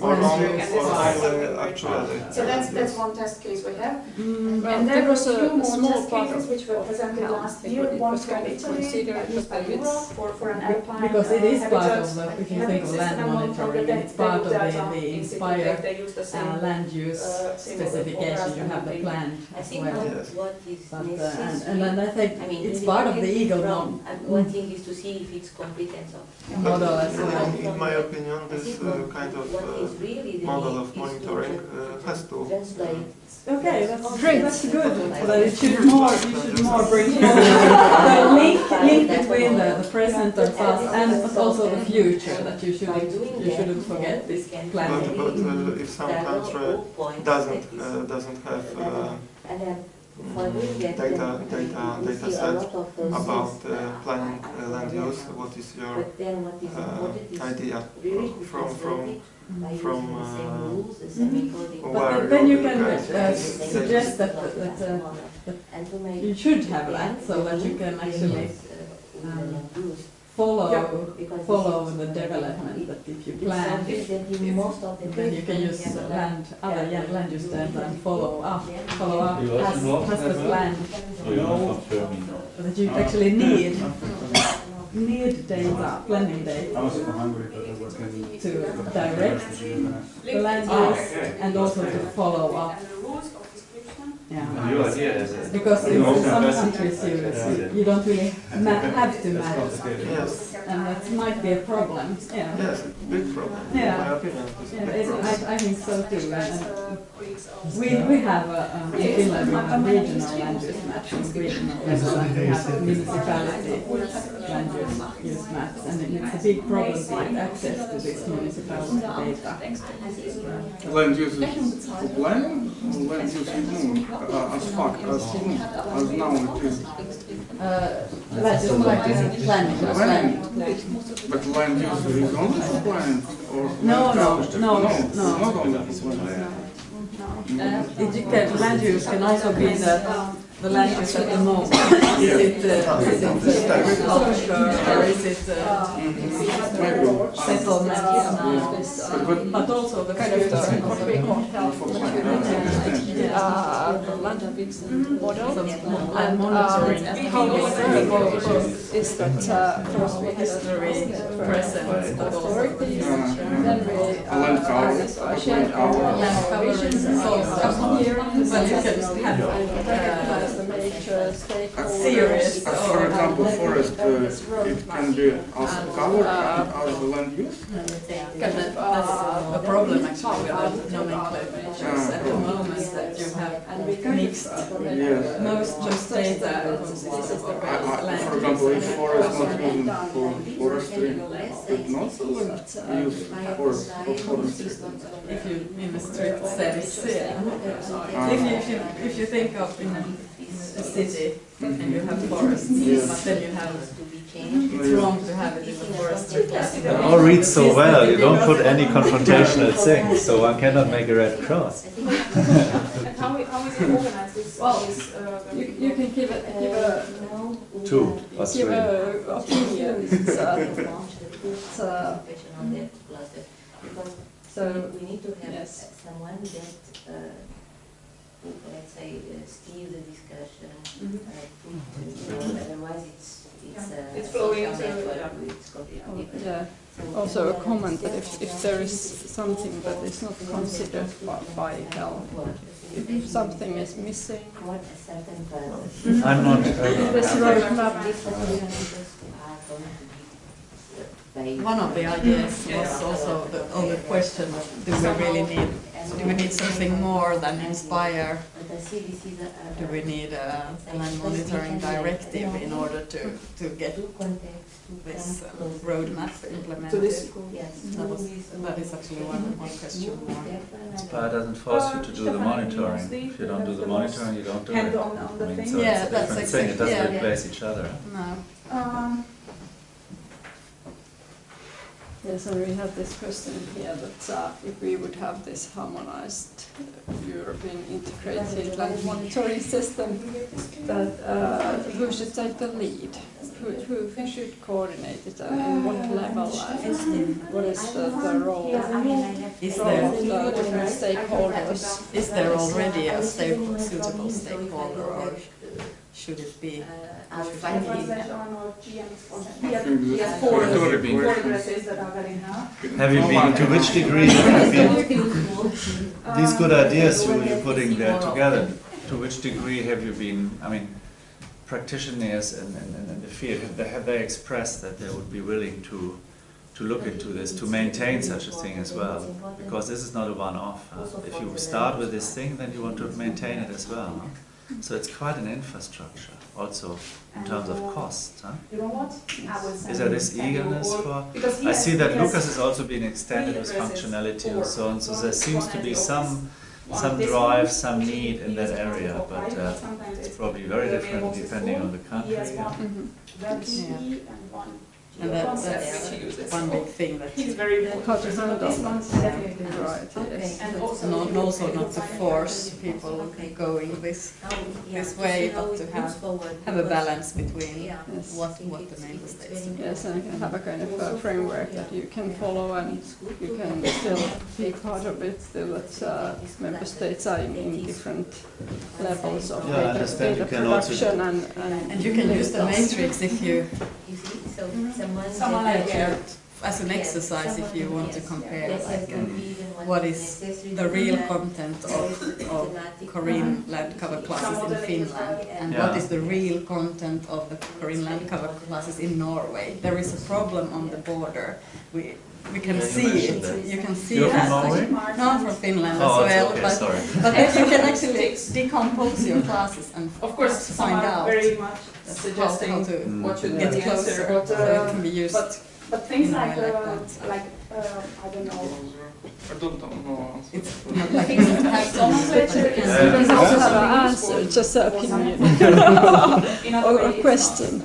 A: so that's one test case we have.
D: And there was a
A: few more
D: small
A: test
D: part
A: cases which were presented last year. One from Italy, used by Europe for an alpine
H: because it is part of the,
A: habitat,
H: if you
A: and
H: think of land monitoring, it's part of the Inspire land use specification. You have the plan
G: I
H: as
G: think
H: well.
G: what is
H: But,
G: necessary,
H: and then I think
G: I mean,
H: it's part of the Eagle
G: one thing is to see if it's competence of
H: model as well.
C: In my opinion, this kind of model of monitoring has to.
H: Okay, that's great. That's good. But you should more bring the link between the present and past, and but also the future. That you shouldn't forget this planning.
C: But if some country doesn't have data set about planning land use, what is your idea from
H: but then you can suggest that you should have that, so that you can actually follow the development. That if you plan, then you can use other land use data and follow up as the plan that you actually need data, planning data to direct the land use and also to follow up. Yeah. Because in some countries you don't really have to map, and that might be a problem. Yeah.
C: Yes, big problem.
H: Yeah.
C: In my opinion.
H: I think so too. And we have in Finland we have regional land use maps and regional level, and we have municipality land use maps, and it's a big problem to get access to this municipality data.
B: Land use is for planning, or land use is as fact, as now it is.
H: Land use planning.
B: But land use is only for planning, or
H: No.
B: not only for planning.
H: Land use can also be the land use at the moment. Is it agriculture or is it settlement? But also the future.
D: What we call health land model,
H: And monitoring.
D: how we propose is that first we have
H: History, present, but also
D: authorities, then we
B: Land cover.
D: share our
H: land coverage. Well, you can have
D: the major stakeholders.
H: serious.
B: For example, forest, it can be as covered and as land use.
H: That's a problem actually with the nomenclatures at the moment, that you have mixed.
B: Yes.
H: Most data consists of land
B: For example, if forest not used for forestry, it not use forest for forestry.
H: if you in a strict sense. If you think of in a city and you have forests, but then you have it's wrong to have it in the forestry class.
F: You all read so well, you don't put any confrontational things, so one cannot make a red cross.
A: And how is it organized?
D: You can give a
F: Two or three.
D: opinions
H: It's,
G: participation on that cluster, because
H: so,
G: we need to have
H: yes.
G: someone that, who, let's say, steer the discussion, otherwise it's
H: flowing
G: social
H: into-
G: network
H: yeah.
G: with completely different.
D: Yeah.
G: So
D: Also a
G: everyone
D: comment that
G: understands
D: if there is something that is not considered by help, if something is missing,
G: for a certain purpose.
F: I'm not.
D: this roadmap.
G: These facilitators are going to be paid.
H: One of the ideas was also the question, do we really need, something more than Inspire?
G: But I see this is
H: Do we need a land monitoring directive in order to get
G: two contexts, two
H: this
G: come
H: roadmap
G: closer.
H: implemented?
G: Yes.
H: That is actually one question more.
F: Inspire doesn't force you to do the monitoring. If you don't do the monitoring, you don't do it.
A: on the
F: I mean,
A: thing.
F: so
H: Yeah,
F: it's a
H: that's
F: different thing. It
H: exactly-
F: doesn't
H: yeah.
F: replace each other.
H: No.
D: Yes, and we have this question here that if we would have this harmonized European integrated land monitoring system, that who should take the lead? Who should coordinate it and in what level? And what is the role
H: Is
D: of
H: there,
D: the different stakeholders?
H: is there already a suitable stakeholder, or should it be?
F: Have you been, to which degree have you been, these good ideas you're putting there together, to which degree have you been, I mean, practitioners in the field, have they expressed that they would be willing to look into this, to maintain such a thing as well? Because this is not a one-off. If you start with this thing, then you want to maintain it as well. Huh? So it's quite an infrastructure, also in terms of cost. Huh? Is there this eagerness for? I see that Lucas is also being extended with functionality and so on. So there seems to be some drive, some need in that area, but it's probably very different depending on the country. Yeah.
H: And that's one big thing that,
D: How to handle that? Right, yes.
H: and also not to force people going this way, but to have a balance between what the member states do.
D: Yes, and have a kind of a framework that you can follow and you can still be part of it. Still, that member states are in different levels of
F: Yeah, I understand.
D: data
F: You can also-
D: production
H: And you can use the matrix if you,
G: Someone like
H: as an exercise, if you want to compare like what is the real content of Korean land cover classes in Finland and what is the real content of the Korean land cover classes in Norway. There is a problem on the border. We can see it. You can see
F: You're
H: it.
F: from Norway?
H: No, I'm from Finland
F: Oh,
H: as well.
F: okay,
H: But,
F: sorry.
H: but if you can actually decompose your classes and
A: Of course, some
H: find
A: are
H: out
A: very much
H: how
A: suggesting
H: to
A: what should be
H: get
A: the
H: closer,
A: answer, but,
H: so it can be used.
A: but things
H: in a
A: like
H: way like
A: I don't know.
B: I don't know.
H: It's not like it has to be
D: You
H: certain.
D: don't have to have an answer, just an opinion or a question.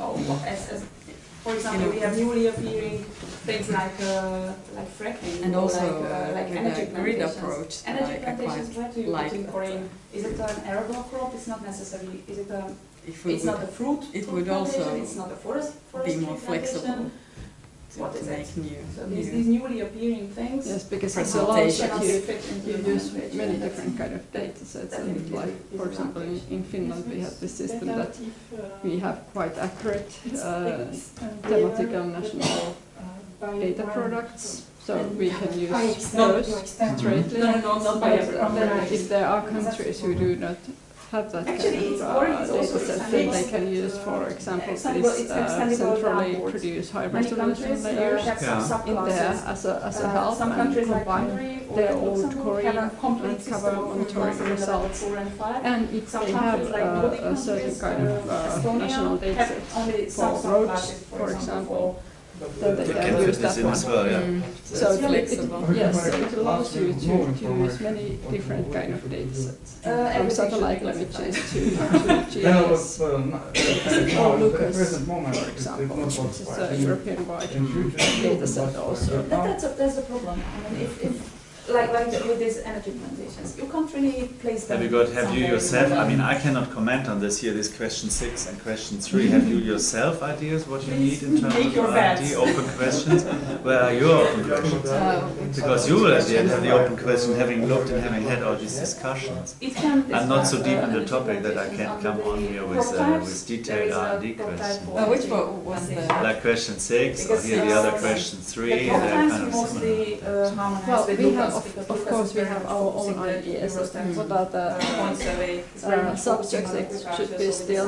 A: For example, we have newly appearing things like fracking
H: And also
A: like
H: with
A: energy
H: a grid
A: plantations.
H: approach,
A: Energy
H: like I
A: plantations, where do you
H: quite
A: put in
H: like
A: Korean? Is it an arable crop? It's not necessarily. Is it a?
H: if we
A: It's not a
H: would
A: fruit.
H: it
A: fruit
H: would
A: plantation,
H: also
A: It's not a forest.
H: be
A: forestry
H: more
A: plantation.
H: flexible
A: What
H: to
A: is
H: make
A: So
H: new.
A: these newly appearing things.
D: Yes, because it allows that
H: Presentations.
D: you use many different kind of data sets, and like for example in Finland we have this system that we have quite accurate thematical national data products, so we can use those straightly. But if there are countries who do not have that kind of data set, then they can use, for example, these centrally produced high resolution layers in there as a help and combine their old Korean land cover monitoring results. And if they have a certain kind of national data set for roads, for example, then they
F: You
D: can
F: can
D: use
F: fit this
D: that
F: in as
D: one.
F: well, yeah.
D: So it,
H: flexible.
D: yes, so it allows you to use many different kind of data sets, from satellite images to GIS. Or Lucas, for example, which is a European-wide data set also.
A: That's a problem. I mean, if
I: like with these energy plantations, you can't really place them.
F: Have you yourself, I mean, I cannot comment on this here, this question 6 and question 3. Have you yourself ideas what you need in terms of R&D, open questions? Where are your open questions? Because you will at the end have the open question, having looked and having had all these discussions. I'm not so deep in the topic that I can come on here with detailed R&D questions.
H: Which one was the...
F: Like question 6, or here the other question 3, they're kind of similar.
D: Well, we have, of course, we have our own ideas as to what are the subjects that should be still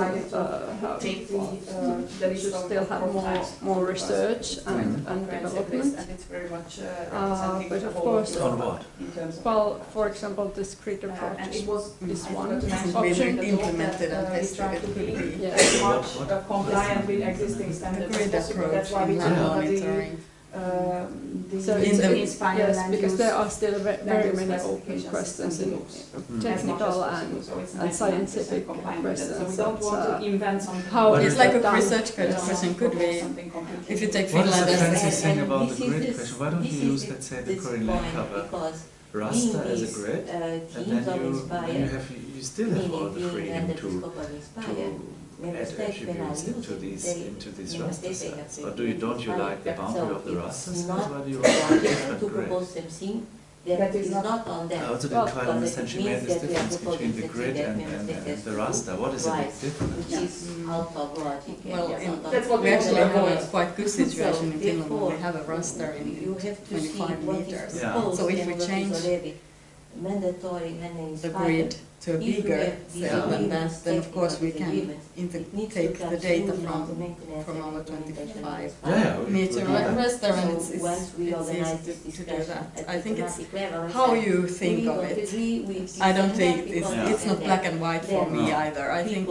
D: should still have more research and development. But of course,
F: on what?
D: well, for example, this grid approach is one
H: Hasn't
D: option.
H: been implemented and tested.
D: Yes.
I: Compliant with existing standards.
H: Grid approach
I: That's why we
H: and
I: do
H: monitoring.
D: So because there are still very many open questions in technical and scientific questions. How
H: It's like a research question. Could we, if you take
F: What is
H: Finland
F: the
H: as
F: fancy thing about the grid question? Why don't you use, let's say, the current land cover raster as a grid, and then you still have all the freedom to add attributes into these raster sets. Or don't you like the boundary of the raster sets? Why do you want a different grid?
G: That is not on them.
F: I also didn't quite understand she made this difference between the grid and the raster. What is the big difference?
G: Which is out of logic.
H: well, we actually have a quite good situation in Finland when we have a raster in 25 meters.
F: Yeah.
H: So if we change
G: mandatory
H: the grid to a bigger cell than that, then of course we can take the data from our 25 meter raster, and it's easy to do that. I think it's how you think of it. I don't think it's not black and white for me either. I think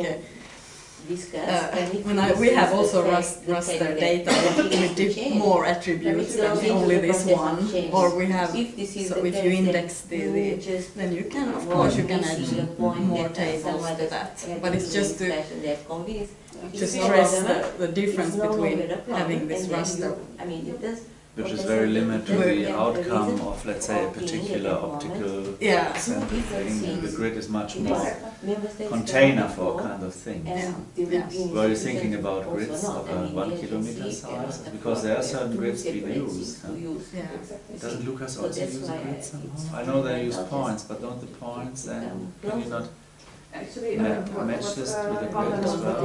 H: we have also raster data with more attributes than only this one, or we have, so if you index then you can, of course, you can add more tables to that, but it's just to stress the difference between having this raster,
F: which is very limited to the outcome of, let's say, a particular optical center thing, and the grid is much more container for a kind of thing. Were you thinking about grids of a 1 kilometer size? Because there are certain grids being used. Doesn't Lucas also use a grid somehow? I know they use points, but don't the points then, can you not match this with the grid as well?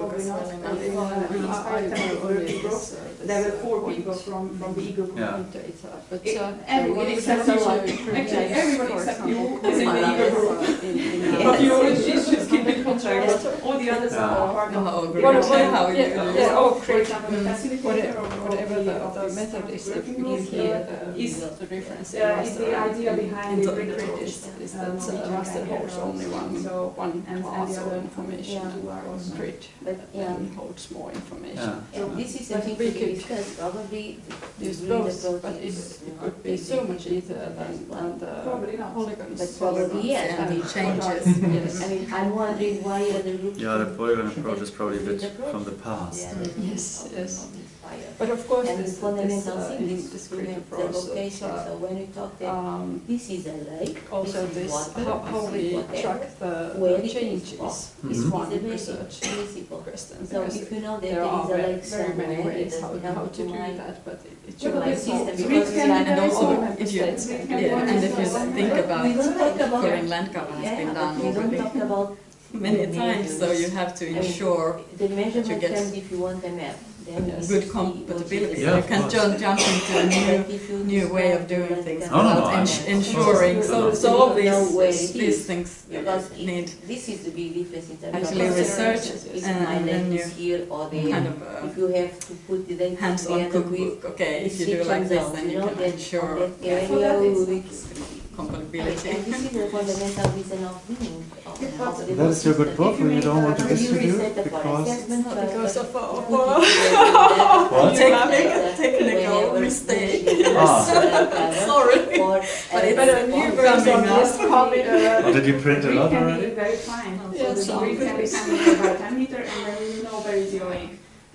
I: There were 4 people from the e-group.
D: But
I: everyone except you. Actually, everyone except you is in the e-group. But you just keep in contact. All the others are part of the group. For example, the facilitator
D: whatever the method is, if you give here the difference
I: is the idea behind the grid
D: is that raster holds only one class of information, and grid holds more information.
G: This is something we could discuss probably
D: use both, but it could be so much easier than the polygons.
G: But probably yes, I mean
H: changes.
G: I mean, I'm wondering why other groups.
F: Yeah, the polygon approach is probably a bit from the past.
D: Yes. But of course, this
G: fundamental
D: in
G: thing
D: this
G: to
D: grid
G: make the
D: approach.
G: location. So when we talk that this is a lake,
D: Also,
G: this is water,
D: how we track
G: where
D: the
G: it
D: changes is one research question.
G: So if you know that
D: There are
G: there is a lake
D: very many
G: somewhere,
D: ways
G: it
D: how
G: doesn't
D: to do
G: mind
D: that, but it
G: to
D: should
G: like
D: be
G: system
D: solved.
G: because we are
H: and also if you
G: and
H: if you think about
G: we don't talk about
H: current land cover has been done
G: we don't talk about
H: many times, so you have to ensure
G: the measurement
H: to get
G: terms if you want a map. Then
H: good compatibility.
F: Yeah,
H: You can
F: of course.
H: jump into a new way of doing things
F: No, no,
H: without
F: no,
H: ensuring. So all these things
G: because
H: need
G: this is the big difference in terms
H: actually
G: of
H: research,
G: is
H: and
G: my
H: then
G: land
H: you
G: is here or there.
H: kind of
G: If you have to put the data
H: hands-on
G: together with
H: cookbook. Okay, if you do like this, then you can ensure
G: area
H: compatibility.
G: and this is the fundamental reason of being.
F: That is your good book when you don't want to distribute because
D: Because of
F: what?
H: Technical mistake.
G: Sorry.
H: But it's
I: But a new version just copied
F: Or did you print a lot
I: can
F: already?
I: be very fine.
D: Yes,
I: So the grid can be handled by 10 meter and then you know where is your link.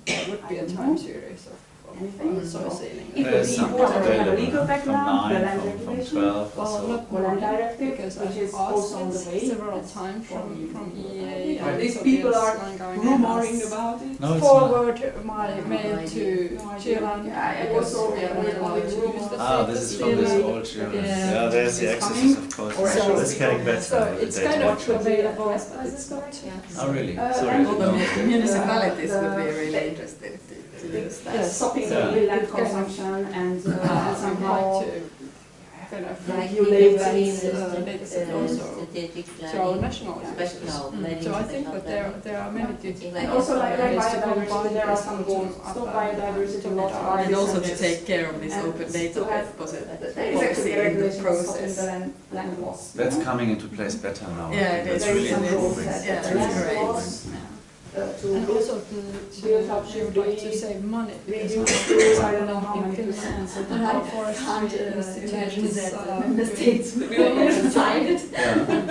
D: there would be a time series of
A: anything.
D: soil
A: So
D: sealing.
A: it would
F: There's
A: be
F: some
A: important to have a
F: available
A: legal
F: from
A: background, the
F: 9,
A: land
F: from
A: regulation,
F: 12 or
D: Well,
F: so.
D: not
A: the land directive,
D: because
A: which
D: I've
A: is also on the
D: asked
A: way.
D: several times from EA.
I: Yeah,
D: and
I: these
D: so
I: people
D: there's
I: are
D: one going
I: rumoring
D: on.
I: about it.
F: No, it's not.
D: Forward my mail to Chiran.
A: Yeah, I
D: because
A: also
D: we are not allowed to use the
F: Ah, this is from this
D: CSV.
F: old children.
D: Yeah.
F: Yeah, there's the accesses, of course.
A: So-
F: It's getting better.
D: So
F: with
D: it's
F: data
D: kind of
F: entry.
D: available, but it's not.
F: Oh, really?
A: Uh,
F: Sorry.
A: and-
F: I
H: All
F: didn't
H: the
F: know.
H: municipalities would be really interested to use that.
A: Stopping
F: Yeah.
A: the land consumption and somehow
D: to kind of
G: Like
D: regulate
G: the
D: that data set also
G: strategic
D: to our
G: planning,
D: national
G: special
D: users.
G: planning,
D: So I think
G: special
D: that
G: planning.
D: there are many good
G: And
A: and also like
D: ways to
A: biodiversity,
D: combine
A: there are
D: this
A: some
D: into
A: goals. Stop biodiversity loss by
H: And also to
A: businesses.
H: take care of this
A: And
H: open
A: to
H: data
A: have-
H: deposit
A: There is actually a
H: policy in the
A: regulation of stopping
H: process.
A: the land loss.
F: That's coming into place better now. I
H: Yeah,
F: think
H: it
F: that's
H: is.
A: There is
F: really
A: some rules
F: improving.
A: that
H: Yeah,
A: the
H: it's
A: land
H: great.
A: loss to
D: and also to
A: build up
D: you would like to save money because
A: reduce to I don't know how many
D: you can
A: percent. So
D: and how forestry institutions
A: member states will decide it.
F: Yeah.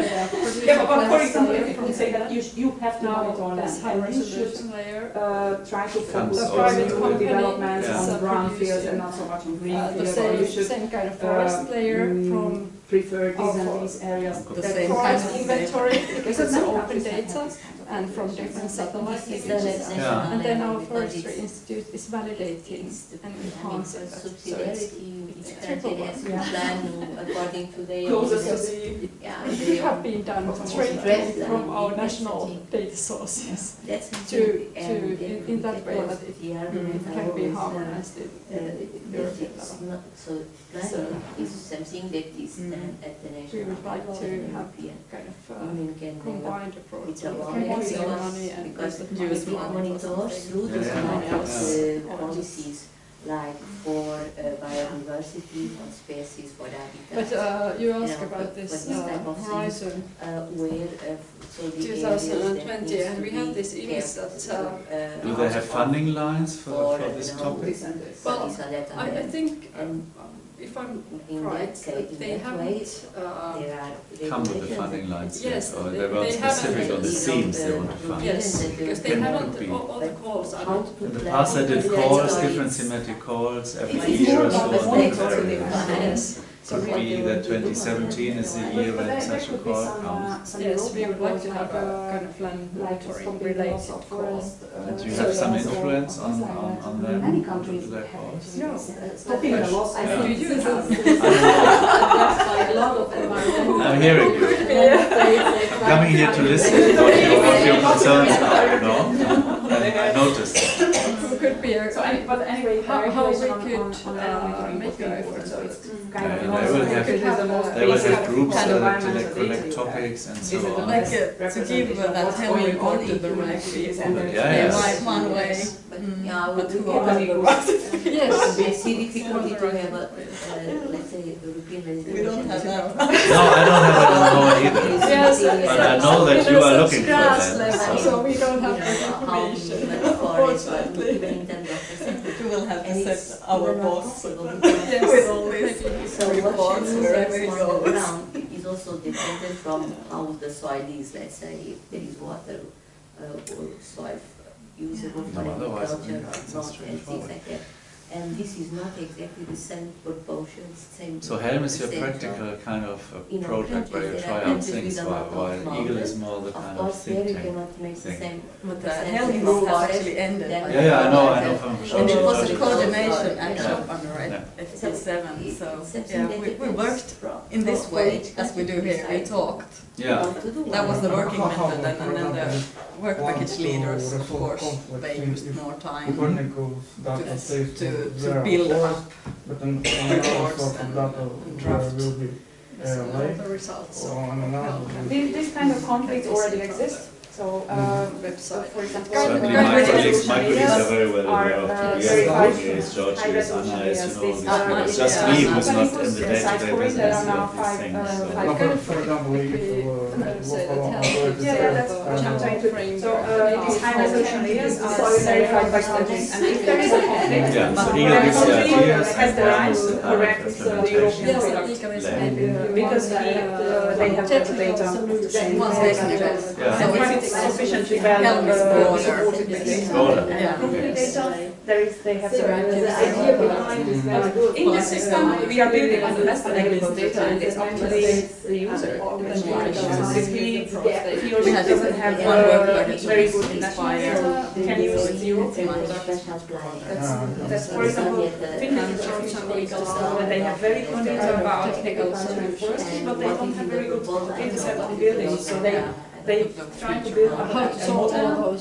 A: Yeah, but for example, if you would say that you have to monitor
D: now
A: land,
D: this high
A: and you should
D: resolution layer.
A: try to focus
F: The
A: on
F: private
A: new
D: company
A: developments
F: is,
A: on brown fields
D: producing,
A: and not so much on green
D: The
A: fields. Or you should
D: same kind of forest layer from
A: prefer these and
D: for-
A: these areas.
H: The
A: that
H: same
D: forest
H: kind of
D: inventory because it's
A: many
D: open
A: countries have
D: data
A: this kind of
D: and from different satellite
G: This is
D: images.
G: the
F: Yeah.
D: And then
G: national
D: our
G: level,
D: forestry
G: because
D: institute is validating
G: it's the-
D: and
G: I mean,
D: enhancing that. So it's
G: subsidiarity, each
D: it's
G: country
D: triple
G: has to
A: one.
G: plan according to their
I: Closer
G: own-
I: to the
G: yeah,
D: it
G: their
D: could have
G: own-
D: been done straight from our national data sources
G: That's
D: to
G: and
D: in that way that it
G: the argument
D: can be
G: always,
D: harmonized in European
G: it's
D: level.
G: not, so planning is something that is done at the
D: We
G: national
D: would like
G: level
D: to
G: and
D: have
G: European.
D: kind of
G: Union can
D: combined approach.
G: It's a
D: We
G: long
D: can
G: process
D: save money and
G: because
D: use the
G: we
D: money for
G: monitor
D: something.
G: through this
F: Yeah,
G: kind
F: yeah,
G: of
F: yeah.
G: policies, like for biodiversity, for species, for habitats.
D: But you asked
G: Yeah,
D: about
G: but
D: this
G: this type of
D: horizon
G: Where so the
D: 2020, and we have this image that
F: Do they have funding lines for this topic?
D: Well, I think
G: And
D: if I'm
G: in
D: right,
G: that case, in
D: they
G: that way,
D: haven't.
G: there are
F: Come with the
G: regulations
F: funding lines
D: Yes,
F: yet, or
D: they-
F: they were
D: they
F: specific
D: haven't-
F: on the themes they want to fund?
D: Yes, because they
F: Can
D: haven't.
F: be.
D: All the calls are
G: how
D: not.
G: to
F: In the
G: plan
F: past I did
G: it,
F: calls,
G: so
F: different
G: it's-
F: thematic calls every
G: It's
F: year
G: more
F: or so
G: about
F: on
G: the
F: the area.
D: Yes. So
F: Could
D: we,
F: be that 2017 is the year when such a call comes.
D: yes, we would like to have a kind of land monitoring related call.
F: And do you have some influence on them?
A: Many
F: To
A: countries
F: do their
A: have
F: calls?
D: No.
A: stopping the loss.
G: I
F: Yeah.
G: think
D: Do you have?
G: by a lot of environmental.
F: I'm hearing you. I'm coming here to listen to what your concerns are, no? I noticed that.
D: Who could be a,
A: But anyway,
D: how we
A: regulation
D: could
A: land monitoring
D: make
A: would be
D: an
A: important.
D: effort.
A: So it's kind
F: Yeah,
A: of
F: they
A: also
F: will
A: we
F: have-
A: could have the most
F: They will
A: basic
F: have groups
A: kind of
F: that
A: environmental
F: collect
A: data you
F: topics and so
A: Is it
F: on.
H: Like to give that telling on to the right people.
F: Yeah,
H: They
F: yes.
H: might one way,
G: But yeah,
H: but
G: we
H: who
G: have
H: are
G: a-
D: Yes.
G: I see difficulty to have a, let's say, European legislation.
H: we don't have that.
F: No, I don't have it on board either.
D: Yes,
F: But I know that you are looking for
D: grass
F: that,
D: level,
F: so-
D: so we don't have the
G: How
D: information.
G: much forest, but
D: Unfortunately.
G: even in terms of percentage.
H: We will have to
G: And
H: set
G: it's
H: our
G: even not
H: boss
G: possible
H: with
G: because
H: all this.
G: so what
H: reports
G: should
H: wherever
G: is
H: it
G: on the
H: goes.
G: ground is also dependent from how the soil is, let's say, if there is water or soil usable for
F: No, otherwise,
G: agriculture
F: it's
G: or
F: not
G: not, and things
F: straightforward.
G: like that. And this is not exactly the same proportions, same.
F: So Helm is your
G: same
F: practical kind of
G: In our
F: project where you
G: countries,
F: try
G: there are
F: out
G: countries
F: things
G: with a lot of
F: while Eagle is
G: mountains.
F: more the
G: Of
F: kind of
G: course, there
F: think
G: you
F: tank.
G: cannot make the
F: thing.
G: same.
H: But the
G: percentage
H: Helm
G: of
H: group
G: coverage
H: actually ended.
G: than
F: Yeah, yeah, I know from
H: And it was a
F: Project.
H: coordination
G: Yeah.
H: action under it,
F: Yeah.
H: FP7, so
G: Something
H: yeah,
G: that
H: we
G: depends
H: worked
G: from-
H: in this
G: for
H: way,
G: each
H: as we do
G: country
H: here, we
G: decide
H: talked.
F: Yeah.
G: what to do.
H: That was the working
B: How-
H: method, and
B: for
H: then the
B: example,
H: work
B: want
H: package
B: to
H: leaders, of
B: resolve
H: course,
B: conflict
H: they
B: if
H: used more time
B: Copernicus data says
H: to
B: there
H: build
B: are
H: up
B: forest, but on another
H: reports
B: sort of
H: and
B: data
H: draft.
B: there will be
D: All
B: lake,
D: the results.
B: or on another will be
A: This kind of conflicts already exist. So,
D: Website.
A: for example,
F: Certainly
D: Good
F: my
D: resolution
F: colleagues are very well
A: are,
F: aware of the
A: very high-
F: Georgies,
A: high resolution
F: Anna, as
A: areas.
F: you know,
A: These
F: these
A: are-
F: people. It's
H: yeah.
F: just me who's not in the
A: Copernicus,
F: day-to-day
A: South Korea,
F: business
A: there are now
F: of these
A: five,
F: things.
A: five
F: so-
B: No,
A: kind
B: for example, if
D: say that
B: local
D: help
B: authorities
A: Yeah, yeah, that's what I'm trying to. So these high resolution layers are verified by countries, and if there is a conflict,
F: Yeah, so
A: the
F: Eagle gives the
A: country
F: ideas
A: has
F: and
A: the right
F: plans
A: to
F: and
A: correct the European
D: Yes,
A: product.
D: legally
F: Later same.
I: Because they have the data once they can just. And when it's sufficiently well supported with data, they have the idea behind is very good. In the system, we are building on the best available data, and it's actually the user. If he or she doesn't have very good Inspire, can use zero products. That's, for example, Finland is showing some data that they have very good data about technical forests, but they don't have very good data set on buildings, so they try to build a model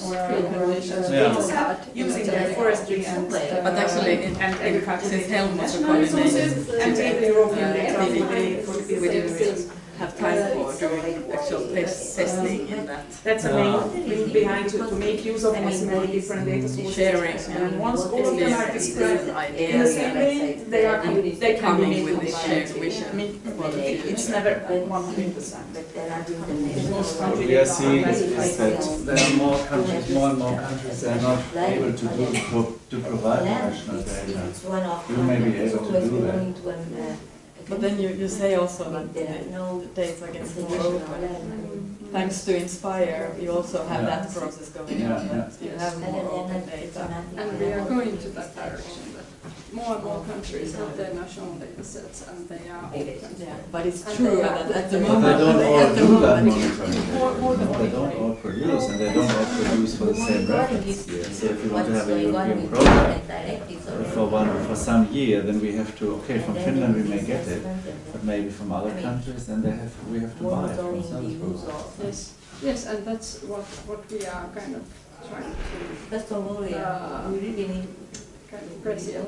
I: using their forestry and agriculture resources and the European data for the buildings.
H: Have time for doing actual testing in that.
I: That's the main thing behind to make use of as many different data sources.
H: Sharing.
I: And once all of them are described in the same way, they can be made
H: with this shared vision.
I: It's never 100%.
F: What we are seeing is that there are more and more countries that are not able to provide national data. You may be able to do that.
H: But then you say also that the data gets more open. Thanks to Inspire, you also have that process going on. You have more open data.
D: And we are going to that direction. More and more countries have their national data sets and they are open.
H: Yeah, but it's true that at the
F: But
H: moment
F: they don't all do that monitoring. They don't all produce, and they don't all produce for the same reference year. So if you want to have a European program for some year, then we have to, okay, from Finland we may get it, but maybe from other countries, then we have to buy it from service providers.
D: Yes, and that's what we are kind of trying to.
G: First of all, we really need
D: kind of present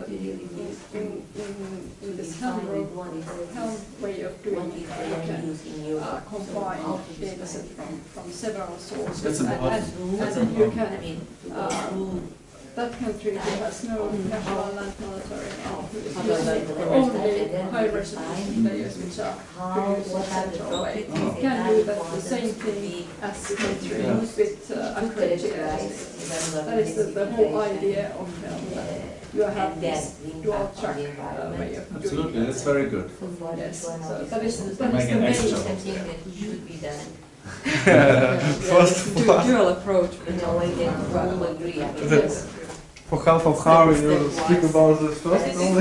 D: in this Helm way of doing it, you can combine data set from several sources.
F: That's important.
D: And then you can, that country has no national land monitoring only high resolution layers which are produced in central way. You can do that the same thing as the country with accredited testing. That is the whole idea of Helm. You have this dual track way of doing it.
F: Absolutely, that's very good.
D: Yes, so that is the
G: something that should be done.
F: First,
H: dual approach.
G: In a way that we agree.
C: For half of how you speak about this first?
G: No,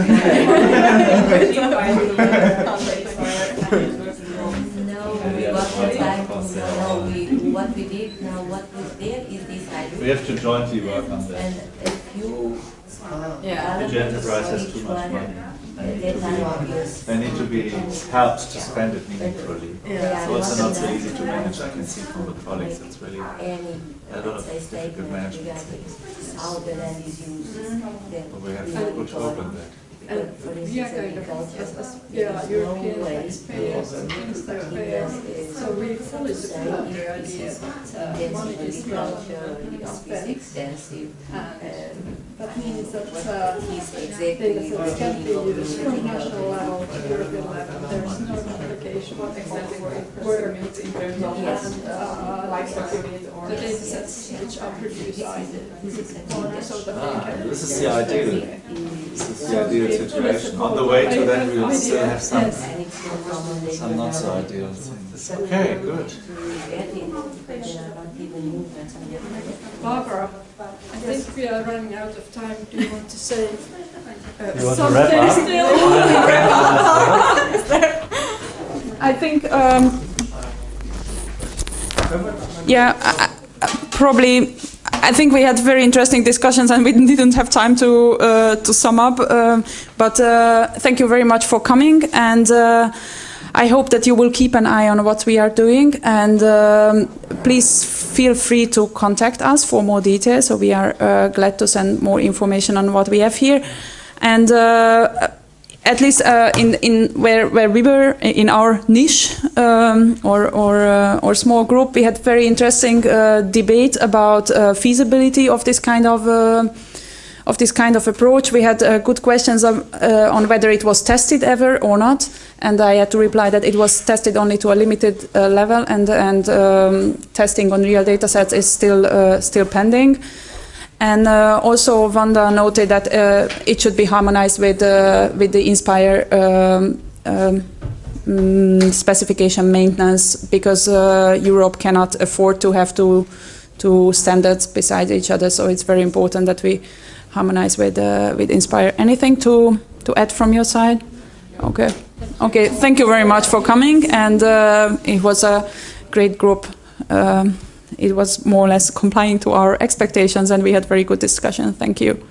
G: we got the time to know what we did. Now what is there is this idea.
F: we have to jointly work on that.
G: And if you
F: Each enterprise has too much money. They need to be helped to spend it meaningfully. It's also not so easy to manage. I can see from the colleagues it's really a lot of difficult management.
G: How the land is used.
F: But we have good hope in that.
D: And we are kind of, as European taxpayers and Finnish taxpayers, so we fully support the idea that money is well spent. And that means that data sets can be used from national level to European level. There is no complication requirement in terms of the data sets which are produced so that they can.
F: This is the ideal. This is the ideal situation. On the way to that, we will still have some not so ideal things. Okay, good.
D: Barbara, I think we are running out of time. Do you want to say
F: You want to
D: something
F: wrap up?
D: still?
A: I think, probably. I think we had very interesting discussions, and we didn't have time to sum up. But thank you very much for coming, and I hope that you will keep an eye on what we are doing. And please feel free to contact us for more details. So we are glad to send more information on what we have here, and. At least in where we were in our niche or small group, we had very interesting debate about feasibility of this kind of approach. We had good questions on whether it was tested ever or not, and I had to reply that it was tested only to a limited level, and testing on real data sets is still pending. And also Vanda noted that it should be harmonized with the Inspire specification maintenance, because Europe cannot afford to have two standards beside each other. So it's very important that we harmonize with Inspire. Anything to add from your side? Okay. Okay. Thank you very much for coming, and it was a great group. It was more or less complying to our expectations, and we had very good discussion. Thank you.